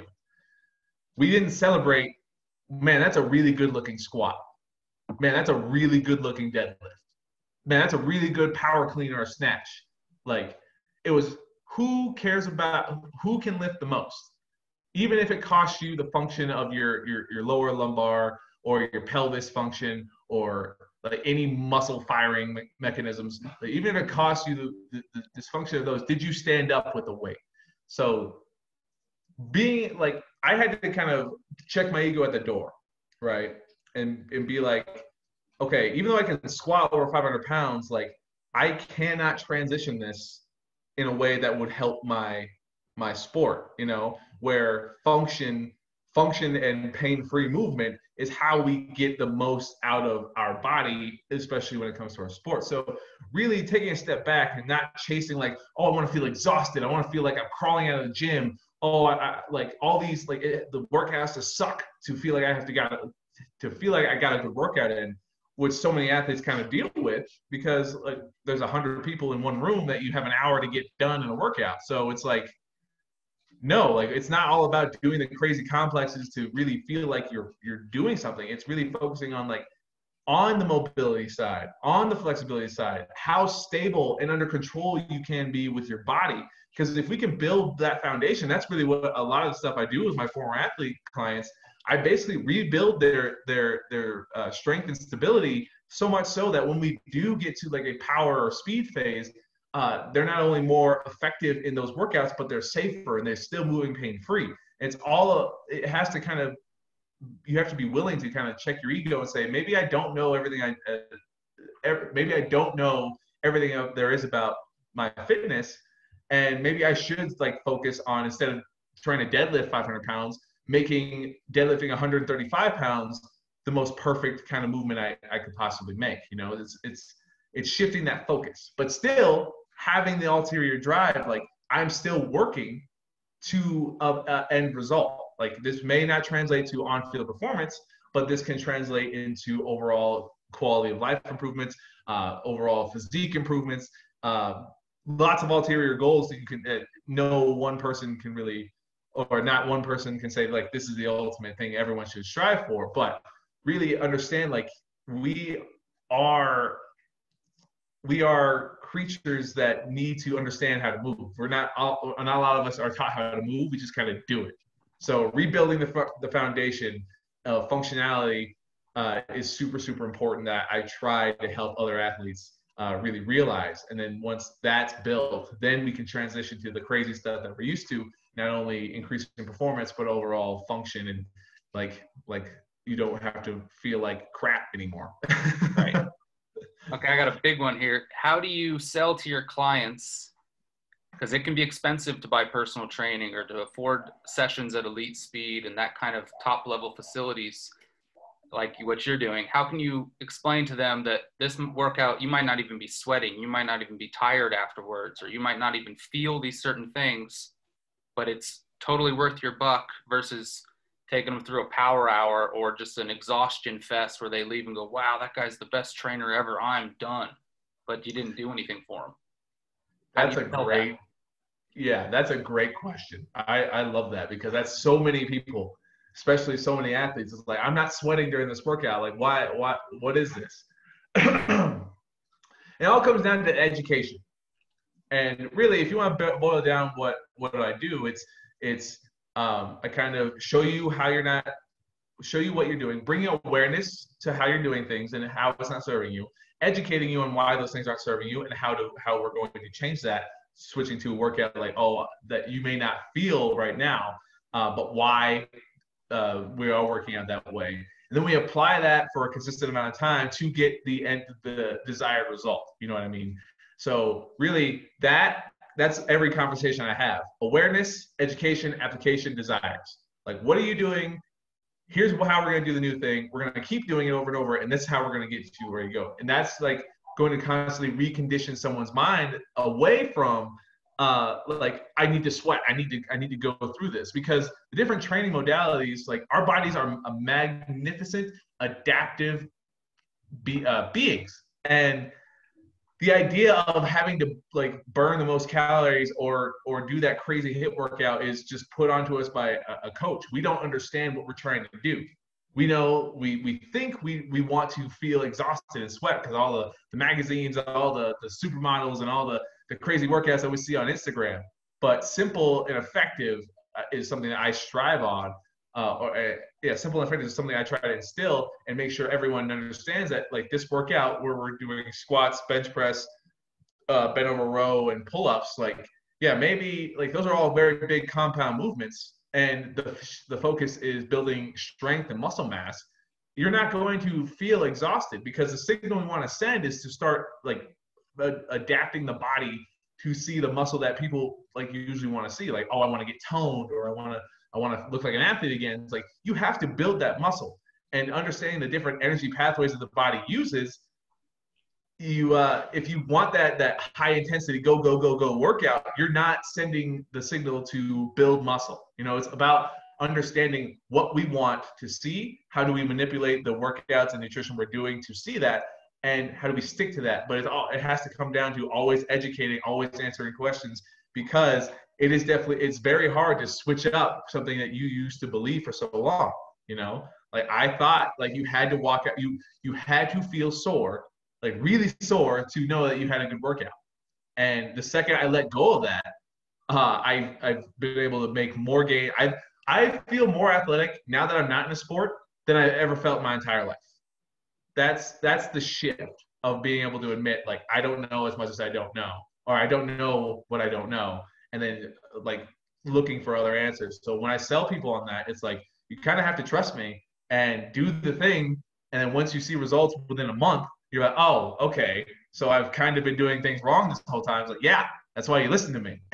We didn't celebrate, man, that's a really good looking squat. Man, that's a really good looking deadlift. Man, that's a really good power clean or a snatch. Like it was who cares about, who can lift the most? Even if it costs you the function of your, your, your lower lumbar or your pelvis function or like any muscle firing me- mechanisms, like even if it costs you the, the, the dysfunction of those, did you stand up with the weight? So being like, I had to kind of check my ego at the door, right? And, and be like, okay, even though I can squat over five hundred pounds, like I cannot transition this in a way that would help my my sport, you know, where function function and pain-free movement is how we get the most out of our body, especially when it comes to our sport. So really taking a step back and not chasing like, oh, I want to feel exhausted. I want to feel like I'm crawling out of the gym. Oh, I, I like all these, like it, the work has to suck to feel like I have to got to feel like I got a good workout in, which so many athletes kind of deal with because like there's a hundred people in one room that you have an hour to get done in a workout. So it's like, no, like it's not all about doing the crazy complexes to really feel like you're you're doing something. It's really focusing on like on the mobility side, on the flexibility side, how stable and under control you can be with your body. Because if we can build that foundation, that's really what a lot of the stuff I do with my former athlete clients. I basically rebuild their their their uh, strength and stability so much so that when we do get to like a power or speed phase, uh, they're not only more effective in those workouts, but they're safer and they're still moving pain-free. It's all, it has to kind of, you have to be willing to kind of check your ego and say, maybe I don't know everything I, uh, every, maybe I don't know everything there is about my fitness. And maybe I should like focus on, instead of trying to deadlift five hundred pounds, making deadlifting one hundred thirty-five pounds the most perfect kind of movement I, I could possibly make. You know, it's, it's, it's shifting that focus, but still having the ulterior drive. Like I'm still working to a, a end result. Like this may not translate to on-field performance, but this can translate into overall quality of life improvements, uh, overall physique improvements, uh, lots of ulterior goals that you can, uh, no one person can really, or not one person can say like, this is the ultimate thing everyone should strive for, but really understand like we are, we are creatures that need to understand how to move. We're not, all, not a lot of us are taught how to move. We just kind of do it. So rebuilding the, the foundation of functionality uh, is super, super important that I try to help other athletes uh, really realize. And then once that's built, then we can transition to the crazy stuff that we're used to, not only increasing performance, but overall function. And like, like you don't have to feel like crap anymore. Right. Okay, I got a big one here. How do you sell to your clients? Because it can be expensive to buy personal training or to afford sessions at elite speed and that kind of top level facilities like what you're doing. How can you explain to them that this workout, you might not even be sweating, you might not even be tired afterwards, or you might not even feel these certain things, but it's totally worth your buck versus taking them through a power hour or just an exhaustion fest where they leave and go, wow, that guy's the best trainer ever, I'm done. But you didn't do anything for him. That's a great, that? yeah, that's a great question. I, I love that because that's so many people, especially so many athletes. It's like, I'm not sweating during this workout. Like, why, why, what is this? It all comes down to education. And really, if you want to boil down what, what do I do, it's, it's, Um, I kind of show you how you're not, show you what you're doing, bringing awareness to how you're doing things and how it's not serving you, educating you on why those things aren't serving you and how to how we're going to change that, switching to a workout like, oh, that you may not feel right now, uh, but why uh, we are working out that way. And then we apply that for a consistent amount of time to get the end, the desired result. You know what I mean? So really that that's every conversation I have. Awareness, education, application, desires. Like, what are you doing? Here's how we're going to do the new thing. We're going to keep doing it over and over. And this is how we're going to get you where you go. And that's like going to constantly recondition someone's mind away from uh, like, I need to sweat. I need to, I need to go through this, because the different training modalities, like our bodies are a magnificent, adaptive be, uh, beings. And the idea of having to like burn the most calories or or do that crazy HIIT workout is just put onto us by a, a coach. We don't understand what we're trying to do. We know we we think we we want to feel exhausted and sweat because all the, the magazines, all the, the supermodels and all the, the crazy workouts that we see on Instagram. But simple and effective uh, is something that I strive on. Uh, or uh, yeah, simple and effective is something I try to instill and make sure everyone understands that, like, this workout where we're doing squats, bench press, uh, bent over row, and pull-ups, like, yeah, maybe like those are all very big compound movements, and the the focus is building strength and muscle mass. You're not going to feel exhausted because the signal we want to send is to start like uh, adapting the body to see the muscle that people like usually want to see. Like, oh, I want to get toned, or I want to I want to look like an athlete again. It's like you have to build that muscle, and understanding the different energy pathways that the body uses. You, uh, if you want that that high intensity go go go go workout, you're not sending the signal to build muscle. You know, it's about understanding what we want to see. How do we manipulate the workouts and nutrition we're doing to see that, and how do we stick to that? But it's all it has to come down to always educating, always answering questions, because it is definitely, it's very hard to switch up something that you used to believe for so long. You know, like I thought like you had to walk out, you, you had to feel sore, like really sore, to know that you had a good workout. And the second I let go of that, uh, I, I've been able to make more gain. I, I feel more athletic now that I'm not in a sport than I ever felt my entire life. That's, that's the shift of being able to admit, like, I don't know as much as I don't know, or I don't know what I don't know. And then like looking for other answers. So when I sell people on that, it's like, you kind of have to trust me and do the thing. And then once you see results within a month, you're like, oh, okay. So I've kind of been doing things wrong this whole time. It's like, yeah, that's why you listen to me.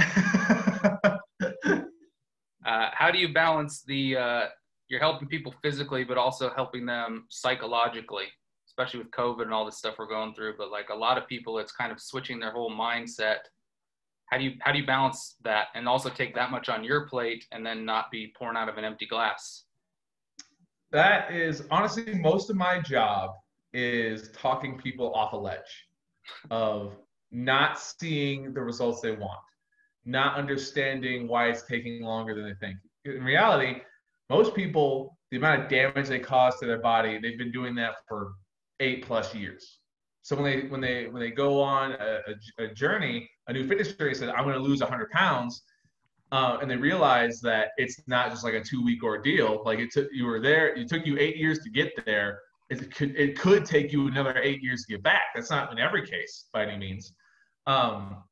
uh, how do you balance the, uh, you're helping people physically, but also helping them psychologically, especially with COVID and all this stuff we're going through. But like a lot of people, it's kind of switching their whole mindset. How do you, how do you balance that and also take that much on your plate and then not be pouring out of an empty glass? That is honestly, most of my job is talking people off a ledge of not seeing the results they want, not understanding why it's taking longer than they think. In reality, most people, the amount of damage they cause to their body, they've been doing that for eight plus years. So when they when they when they go on a, a, a journey, a new fitness journey, says I'm going to lose one hundred pounds, uh, and they realize that it's not just like a two week ordeal. Like it took you were there, it took you eight years to get there. It could it could take you another eight years to get back. That's not in every case by any means. Um,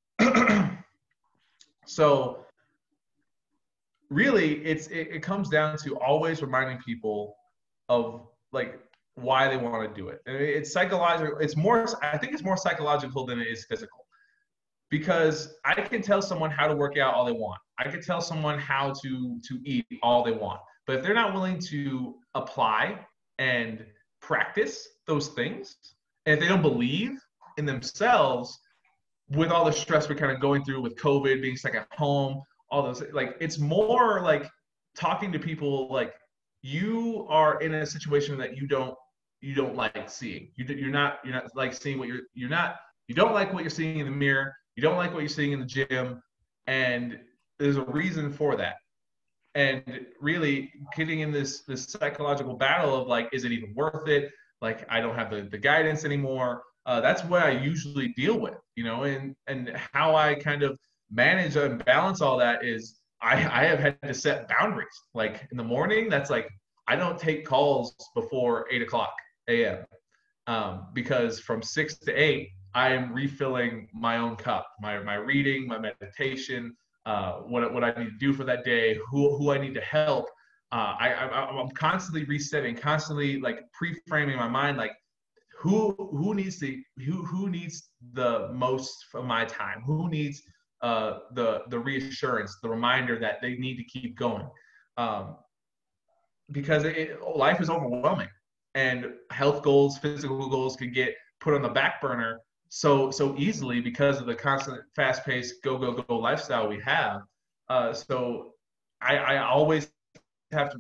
so really, it's it, it comes down to always reminding people of like why they want to do it. And it's psychological. It's more, I think it's more psychological than it is physical, because I can tell someone how to work out all they want. I can tell someone how to, to eat all they want, but if they're not willing to apply and practice those things, and if they don't believe in themselves with all the stress we're kind of going through with COVID, being stuck at home, all those, like, it's more like talking to people like, you are in a situation that you don't you don't like seeing. You you're not you're not like seeing what you're you're not you don't like what you're seeing in the mirror. You don't like what you're seeing in the gym, and there's a reason for that. And really getting in this this psychological battle of like, is it even worth it? Like, I don't have the the guidance anymore. Uh, that's what I usually deal with, you know, and and how I kind of manage and balance all that is I, I have had to set boundaries. Like in the morning, that's like, I don't take calls before eight o'clock a m Um, because from six to eight, I am refilling my own cup, my, my reading, my meditation, uh, what, what I need to do for that day, who, who I need to help. uh, I, I I'm constantly resetting, constantly like pre-framing my mind, like who who needs the who who needs the most of my time, who needs uh, the the reassurance, the reminder that they need to keep going, um, because it, life is overwhelming, and health goals, physical goals can get put on the back burner so so easily because of the constant fast-paced go go go lifestyle we have. Uh, so I, I always have to.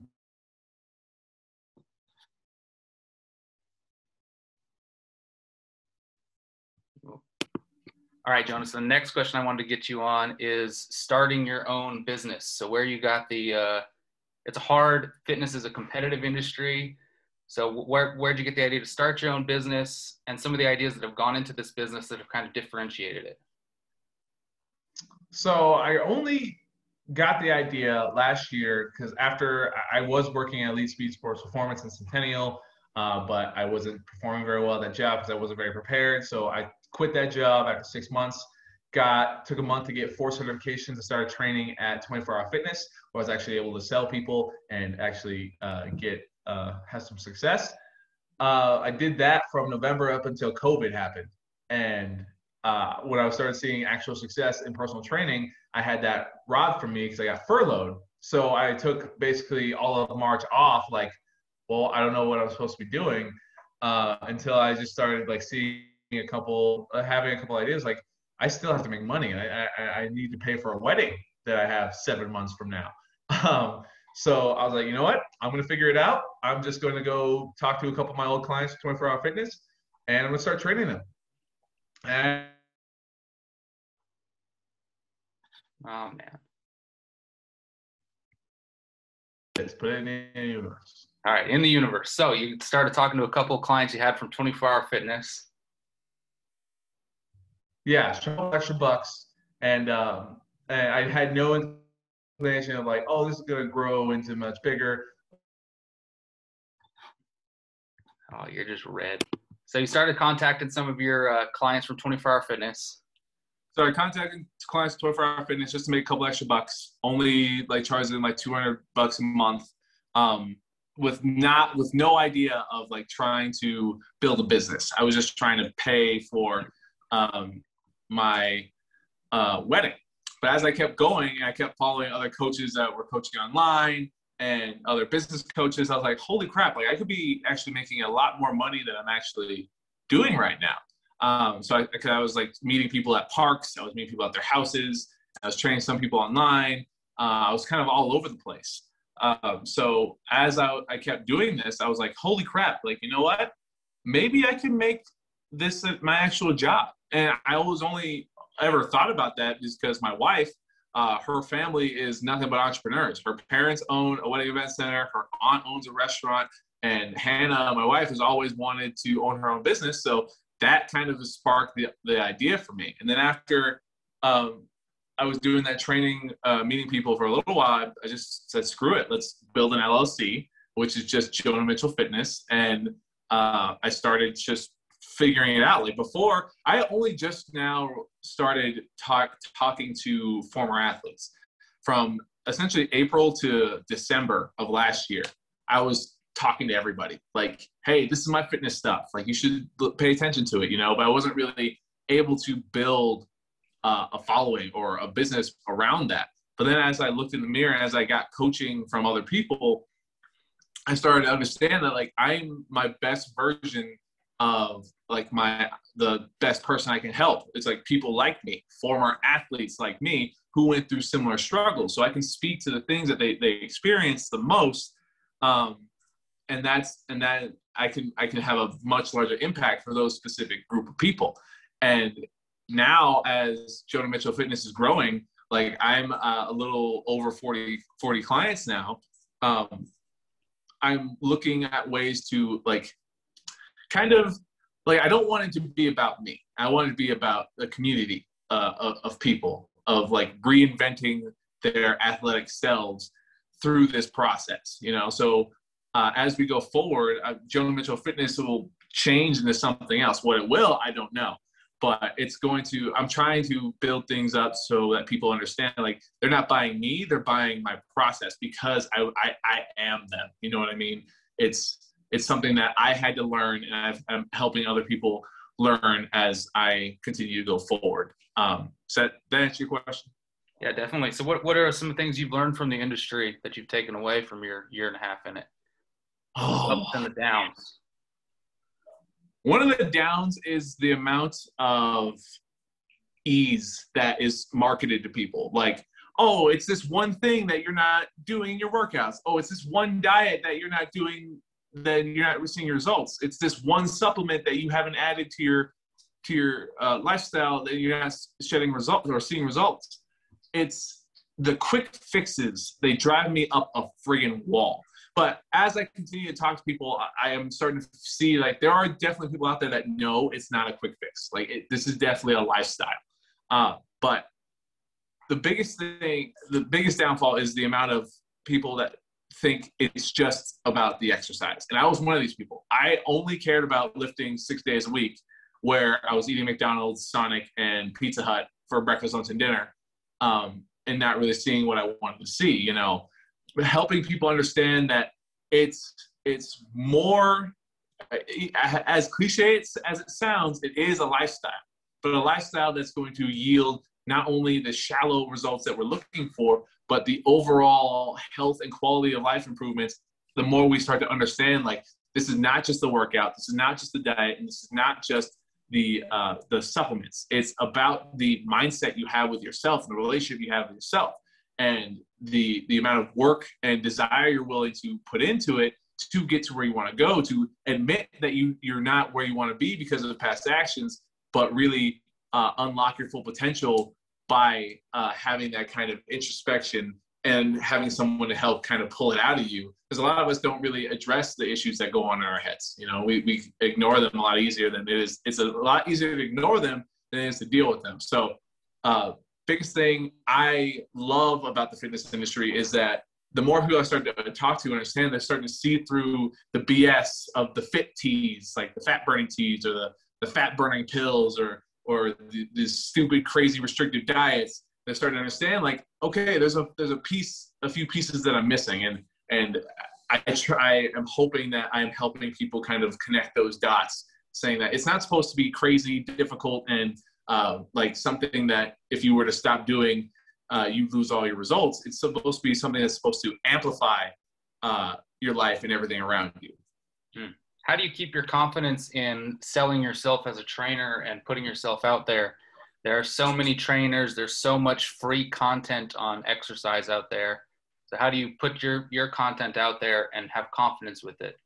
All right, Jonas, the next question I wanted to get you on is starting your own business. So where you got the, uh, it's hard, fitness is a competitive industry. So where, where'd you get the idea to start your own business, and some of the ideas that have gone into this business that have kind of differentiated it? So I only got the idea last year because after I was working at Elite Speed Sports Performance in Centennial, uh, but I wasn't performing very well at that job because I wasn't very prepared. So I quit that job after six months, got took a month to get four certifications and started training at twenty-four hour Fitness, where I was actually able to sell people and actually uh, get uh, have some success. Uh, I did that from November up until COVID happened. And uh, when I started seeing actual success in personal training, I had that robbed from me because I got furloughed. So I took basically all of March off, like, well, I don't know what I'm supposed to be doing, uh, until I just started like seeing a couple, uh, having a couple ideas. Like, I still have to make money. I, I, I need to pay for a wedding that I have seven months from now. Um, so I was like, you know what? I'm going to figure it out. I'm just going to go talk to a couple of my old clients for twenty-four hour Fitness, and I'm going to start training them. And Oh, man. let's put it in the universe. All right, in the universe. So you started talking to a couple of clients you had from twenty-four hour Fitness. Yeah, couple extra bucks. And, um, and I had no inclination of like, oh, this is going to grow into much bigger. Oh, you're just red. So you started contacting some of your uh, clients from twenty-four hour Fitness. So I contacted clients twenty-four hour Fitness just to make a couple extra bucks, only like charging them like two hundred bucks a month, um, with not with no idea of like trying to build a business. I was just trying to pay for um, my uh, wedding. But as I kept going and I kept following other coaches that were coaching online and other business coaches, I was like, holy crap, like I could be actually making a lot more money than I'm actually doing right now. Um, so I, cause I was like meeting people at parks, I was meeting people at their houses, I was training some people online. Uh, I was kind of all over the place. Um, so as I, I kept doing this, I was like, holy crap, like, you know what? Maybe I can make this my actual job. And I was only ever thought about that just because my wife, uh, her family is nothing but entrepreneurs. Her parents own a wedding event center. Her aunt owns a restaurant. And Hannah, my wife, has always wanted to own her own business. So that kind of sparked the, the idea for me. And then after um, I was doing that training, uh, meeting people for a little while, I just said, screw it. Let's build an L L C, which is just Jonah Mitchell Fitness. And uh, I started just figuring it out. Like before, I only just now started talk, talking to former athletes. From essentially April to December of last year, I was talking to everybody like, hey, this is my fitness stuff. Like you should pay attention to it, you know, but I wasn't really able to build uh, a following or a business around that. But then as I looked in the mirror, as I got coaching from other people, I started to understand that like I'm my best version of like my, the best person I can help. It's like people like me, former athletes like me who went through similar struggles. So I can speak to the things that they, they experience the most. Um, and that's, and that I can, I can have a much larger impact for those specific group of people. And now as Jonah Mitchell Fitness is growing, like I'm uh, a little over forty, forty clients now. Um, I'm looking at ways to like, kind of like, I don't want it to be about me. I want it to be about the community uh, of, of people, of like reinventing their athletic selves through this process, you know? So uh, as we go forward, uh, Jonah Mitchell Fitness will change into something else. What it will, I don't know. but it's going to, I'm trying to build things up so that people understand, like, they're not buying me, they're buying my process because I, I, I am them. You know what I mean? It's, it's something that I had to learn, and I've, I'm helping other people learn as I continue to go forward. Um, so that, that answer your question? Yeah, definitely. So what, what are some things you've learned from the industry that you've taken away from your year and a half in it? Oh. Ups and the downs. One of the downs is the amount of ease that is marketed to people. Like, oh, it's this one thing that you're not doing in your workouts. Oh, it's this one diet that you're not doing, that you're not seeing your results. It's this one supplement that you haven't added to your to your uh, lifestyle that you're not shedding results or seeing results. It's the quick fixes. They drive me up a friggin' wall. But as I continue to talk to people, I, I am starting to see, like, there are definitely people out there that know it's not a quick fix. Like, it, this is definitely a lifestyle. Uh, but the biggest thing, the biggest downfall is the amount of people that think it's just about the exercise. And I was one of these people. I only cared about lifting six days a week, where I was eating McDonald's, Sonic, and Pizza Hut for breakfast, lunch, and dinner, um, and not really seeing what I wanted to see, you know. But helping people understand that it's it's more, as cliche as it sounds, it is a lifestyle, but a lifestyle that's going to yield not only the shallow results that we're looking for, but the overall health and quality of life improvements. The more we start to understand, like, this is not just the workout, this is not just the diet, and this is not just the uh, the supplements. It's about the mindset you have with yourself and the relationship you have with yourself, and the the amount of work and desire you're willing to put into it to get to where you want to go, to admit that you, you're not where you want to be because of past actions, but really uh, unlock your full potential by uh, having that kind of introspection and having someone to help kind of pull it out of you. Because a lot of us don't really address the issues that go on in our heads. You know, we, we ignore them a lot easier than it is. It's a lot easier to ignore them than it is to deal with them. So uh, biggest thing I love about the fitness industry is that the more people I start to talk to and understand, they're starting to see through the B S of the fit teas, like the fat burning teas or the, the fat burning pills or, or the, these stupid, crazy restrictive diets. They're starting to understand, like, okay, there's a, there's a piece, a few pieces that I'm missing. And, and I try, I'm hoping that I'm helping people kind of connect those dots, saying that it's not supposed to be crazy, difficult, and uh, like something that if you were to stop doing, uh, you lose all your results. It's supposed to be something that's supposed to amplify uh, your life and everything around you. Hmm. How do you keep your confidence in selling yourself as a trainer and putting yourself out there? There are so many trainers. There's so much free content on exercise out there. So how do you put your, your content out there and have confidence with it?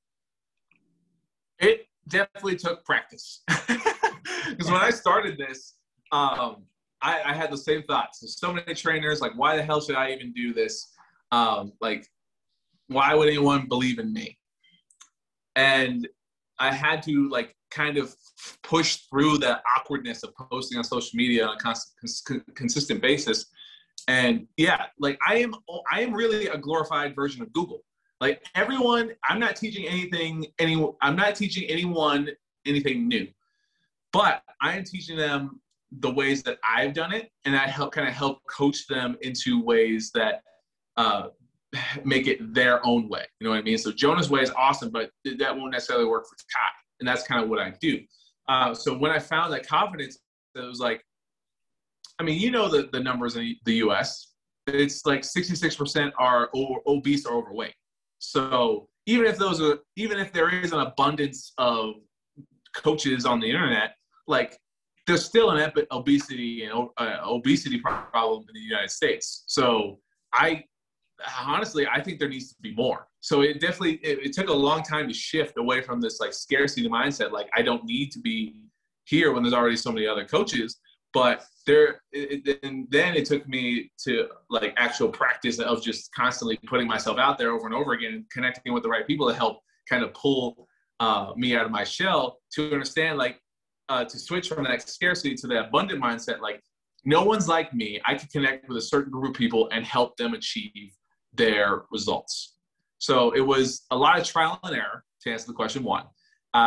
It definitely took practice. Because when I started this, um, I, I had the same thoughts. There's so many trainers, like, why the hell should I even do this? Um, like, why would anyone believe in me? And I had to, like, kind of push through the awkwardness of posting on social media on a constant, consistent basis. And yeah, like, I am, I am really a glorified version of Google. Like, everyone, I'm not teaching anything, any, I'm not teaching anyone anything new, but I am teaching them the ways that I've done it. And I help kind of help coach them into ways that uh, make it their own way. You know what I mean? So Jonah's way is awesome, but that won't necessarily work for Ty. And that's kind of what I do. Uh, so when I found that confidence, it was like, I mean, you know, the, the numbers in the U S, it's like sixty-six percent are over, obese or overweight. So even if those are, even if there is an abundance of coaches on the internet, like, there's still an epic obesity and uh, obesity problem in the United States. So I, honestly, I think there needs to be more. So it definitely, it, it took a long time to shift away from this, like, scarcity mindset. Like, I don't need to be here when there's already so many other coaches. But there, it, it, and then it took me to, like, actual practice of just constantly putting myself out there over and over again and connecting with the right people to help kind of pull uh, me out of my shell to understand, like, uh, to switch from that scarcity to the abundant mindset. Like, no one's like me. I can connect with a certain group of people and help them achieve their results. So it was a lot of trial and error, to answer the question one. Uh,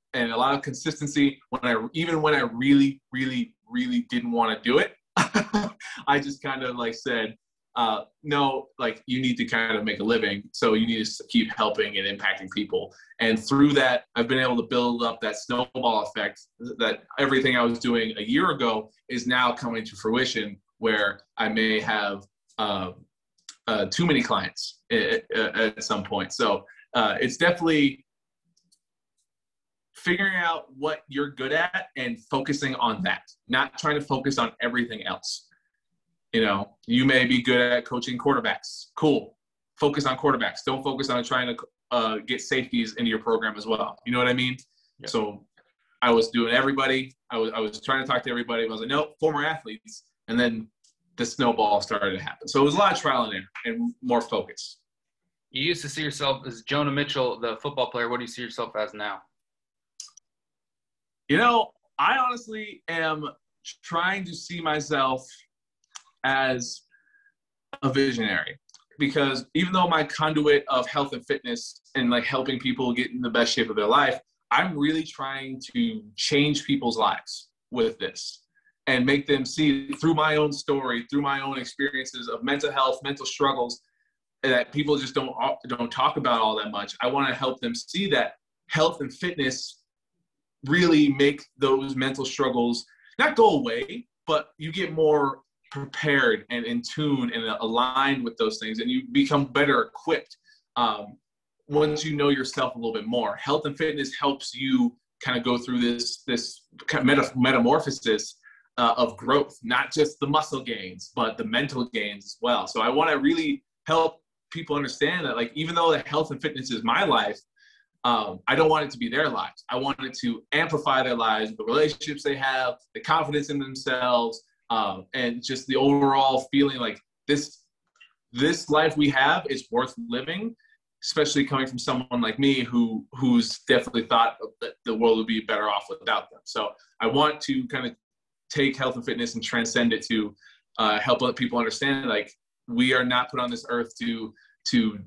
and a lot of consistency when I, even when I really, really, really didn't want to do it. I just kind of like said, uh, no, like you need to kind of make a living. So you need to keep helping and impacting people. And through that, I've been able to build up that snowball effect that everything I was doing a year ago is now coming to fruition, where I may have uh, uh, too many clients at, at some point. So uh, it's definitely figuring out what you're good at and focusing on that, not trying to focus on everything else. You know, you may be good at coaching quarterbacks. Cool. Focus on quarterbacks. Don't focus on trying to uh, get safeties into your program as well. You know what I mean? Yep. So I was doing everybody. I was I was trying to talk to everybody. I was like, nope, former athletes. And then the snowball started to happen. So it was a lot of trial and error and more focus. You used to see yourself as Jonah Mitchell, the football player. What do you see yourself as now? You know, I honestly am trying to see myself as a visionary, because even though my conduit of health and fitness and like helping people get in the best shape of their life, I'm really trying to change people's lives with this and make them see through my own story, through my own experiences of mental health, mental struggles that people just don't, don't talk about all that much. I want to help them see that health and fitness really make those mental struggles not go away, but you get more prepared and in tune and aligned with those things, and you become better equipped um, once you know yourself a little bit more. Health and fitness helps you kind of go through this this kind of meta- metamorphosis uh, of growth, not just the muscle gains, but the mental gains as well. So I want to really help people understand that, like, even though the health and fitness is my life, um, I don't want it to be their lives. I want it to amplify their lives, the relationships they have, the confidence in themselves, um, and just the overall feeling like this, this life we have is worth living, especially coming from someone like me who who's definitely thought that the world would be better off without them. So I want to kind of take health and fitness and transcend it to uh, help let people understand, like, we are not put on this earth to to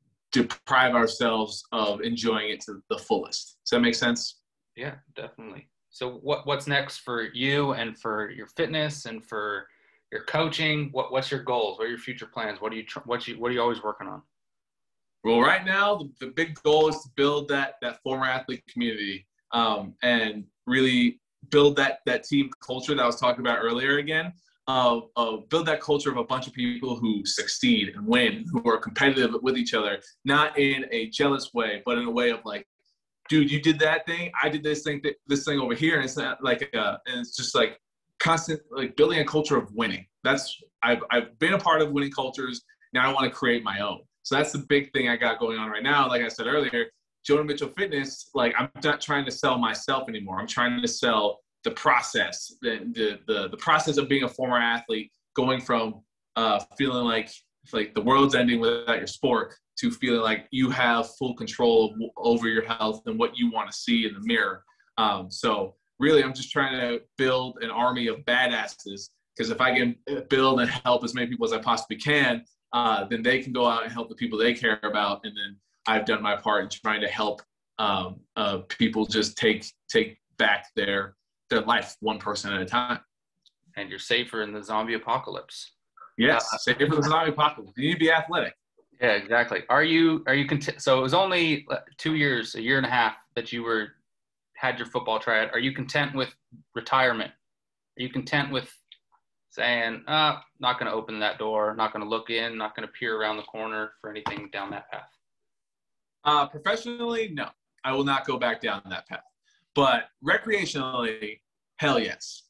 deprive ourselves of enjoying it to the fullest. Does that make sense? Yeah, definitely. So what what's next for you and for your fitness and for your coaching? What what's your goals? What are your future plans? What are you what you what are you always working on? Well, right now the, the big goal is to build that that former athlete community um, and really build that that team culture that I was talking about earlier again. Uh, uh, build that culture of a bunch of people who succeed and win, who are competitive with each other, not in a jealous way, but in a way of like, dude, you did that thing, I did this thing, th- this thing over here, and it's not like, uh, and it's just like constant, like building a culture of winning. That's I've I've been a part of winning cultures. Now I want to create my own. So that's the big thing I got going on right now. Like I said earlier, Jonah Mitchell Fitness. Like, I'm not trying to sell myself anymore. I'm trying to sell the process, the, the the the process of being a former athlete, going from uh, feeling like like the world's ending without your sport to feeling like you have full control of, over your health and what you want to see in the mirror. Um, so really, I'm just trying to build an army of badasses, because if I can build and help as many people as I possibly can, uh, then they can go out and help the people they care about, and then I've done my part in trying to help um, uh, people just take take back their their life one person at a time. And you're safer in the zombie apocalypse. Yes, uh, safer in the zombie apocalypse. You need to be athletic. Yeah, exactly. Are you, are you content? So it was only two years, a year and a half that you were, had your football tryout. Are you content with retirement? Are you content with saying, uh, not going to open that door, not going to look in, not going to peer around the corner for anything down that path? Uh, professionally, no. I will not go back down that path. But recreationally, hell yes.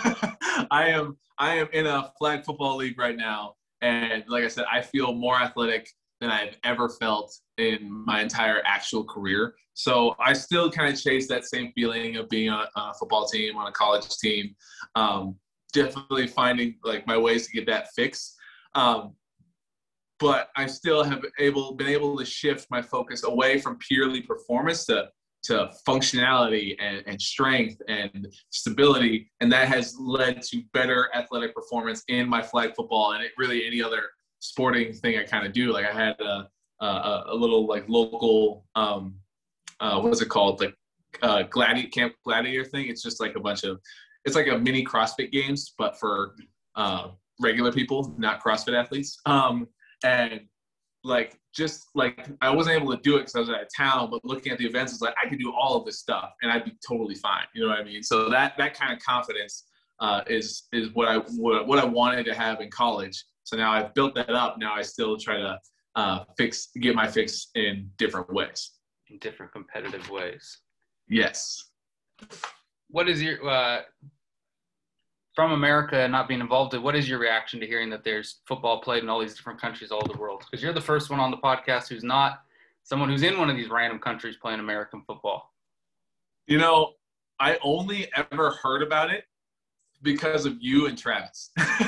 I am I am in a flag football league right now, and like I said, I feel more athletic than I've ever felt in my entire actual career. So I still kind of chase that same feeling of being on a football team, on a college team. Um, definitely finding like my ways to get that fix. Um, but I still have able been able to shift my focus away from purely performance to to functionality and, and strength and stability. And that has led to better athletic performance in my flag football and it really any other sporting thing I kind of do. Like I had a, a, a little like local, um, uh, what is it called? Like uh, gladi- Camp Gladiator thing. It's just like a bunch of, it's like a mini CrossFit games, but for uh, regular people, not CrossFit athletes. Um, and like, just like, I wasn't able to do it because I was out of town, but looking at the events, it's like, I could do all of this stuff and I'd be totally fine. You know what I mean? So that, that kind of confidence uh, is, is what I, what, what I wanted to have in college. So now I've built that up. Now I still try to uh, fix, get my fix in different ways. In different competitive ways. Yes. What is your, uh, from America and not being involved in, what is your reaction to hearing that there's football played in all these different countries all over the world? Because you're the first one on the podcast who's not someone who's in one of these random countries playing American football. You know, I only ever heard about it because of you and Travis.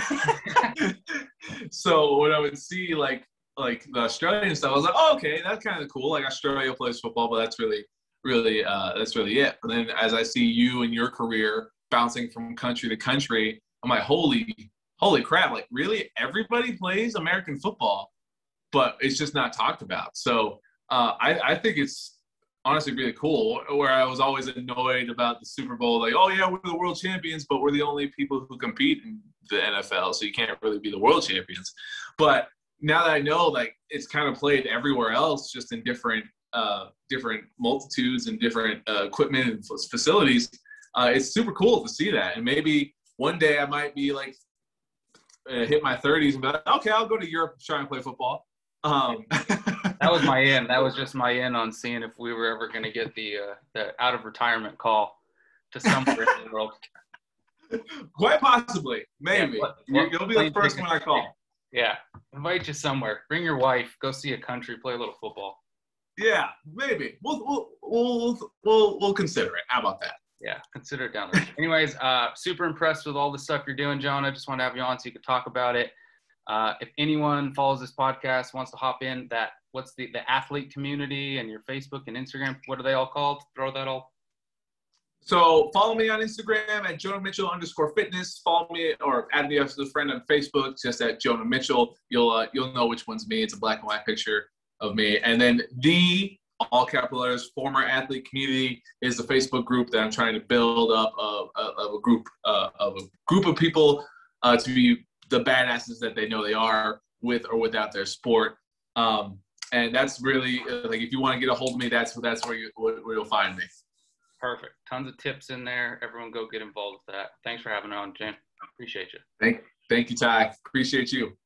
So when I would see like like the Australian stuff, I was like, oh, okay, that's kind of cool. Like Australia plays football, but that's really, really, uh, that's really it. But then as I see you and your career bouncing from country to country, I'm like, holy, holy crap! Like really, everybody plays American football, but it's just not talked about. So uh, I, I think it's honestly really cool. Where I was always annoyed about the Super Bowl, like, oh yeah, we're the world champions, but we're the only people who compete in the N F L, so you can't really be the world champions. But now that I know, like, it's kind of played everywhere else, just in different, uh, different multitudes and different uh, equipment and facilities. Uh, it's super cool to see that. And maybe one day I might be like, uh, hit my thirties and be like, okay, I'll go to Europe and try and play football. Um, that was my in. That was just my in on seeing if we were ever going to get the uh, the out of retirement call to somewhere in the world. Quite possibly, maybe. Yeah, what, what You'll be the first one I call. Yeah, invite you somewhere. Bring your wife. Go see a country. Play a little football. Yeah, maybe. We'll we'll we'll we'll, we'll consider it. How about that? Yeah, consider it down there. Anyways, uh, super impressed with all the stuff you're doing, Jonah. Just want to have you on so you could talk about it. Uh, if anyone follows this podcast, wants to hop in, that what's the, the athlete community and your Facebook and Instagram, what are they all called? Throw that all. So follow me on Instagram at Jonah Mitchell underscore fitness. Follow me or add me as a friend on Facebook, just at Jonah Mitchell. You'll uh, you'll know which one's me. It's a black and white picture of me. And then the all capital letters former athlete community is the Facebook group that I'm trying to build up of, of a group uh, of a group of people uh, to be the badasses that they know they are with or without their sport. Um, and that's really like, if you want to get a hold of me, that's that's where you where you'll find me. Perfect. Tons of tips in there. Everyone go get involved with that. Thanks for having me on, Jim. Appreciate you. Thank, thank you, Ty. Appreciate you.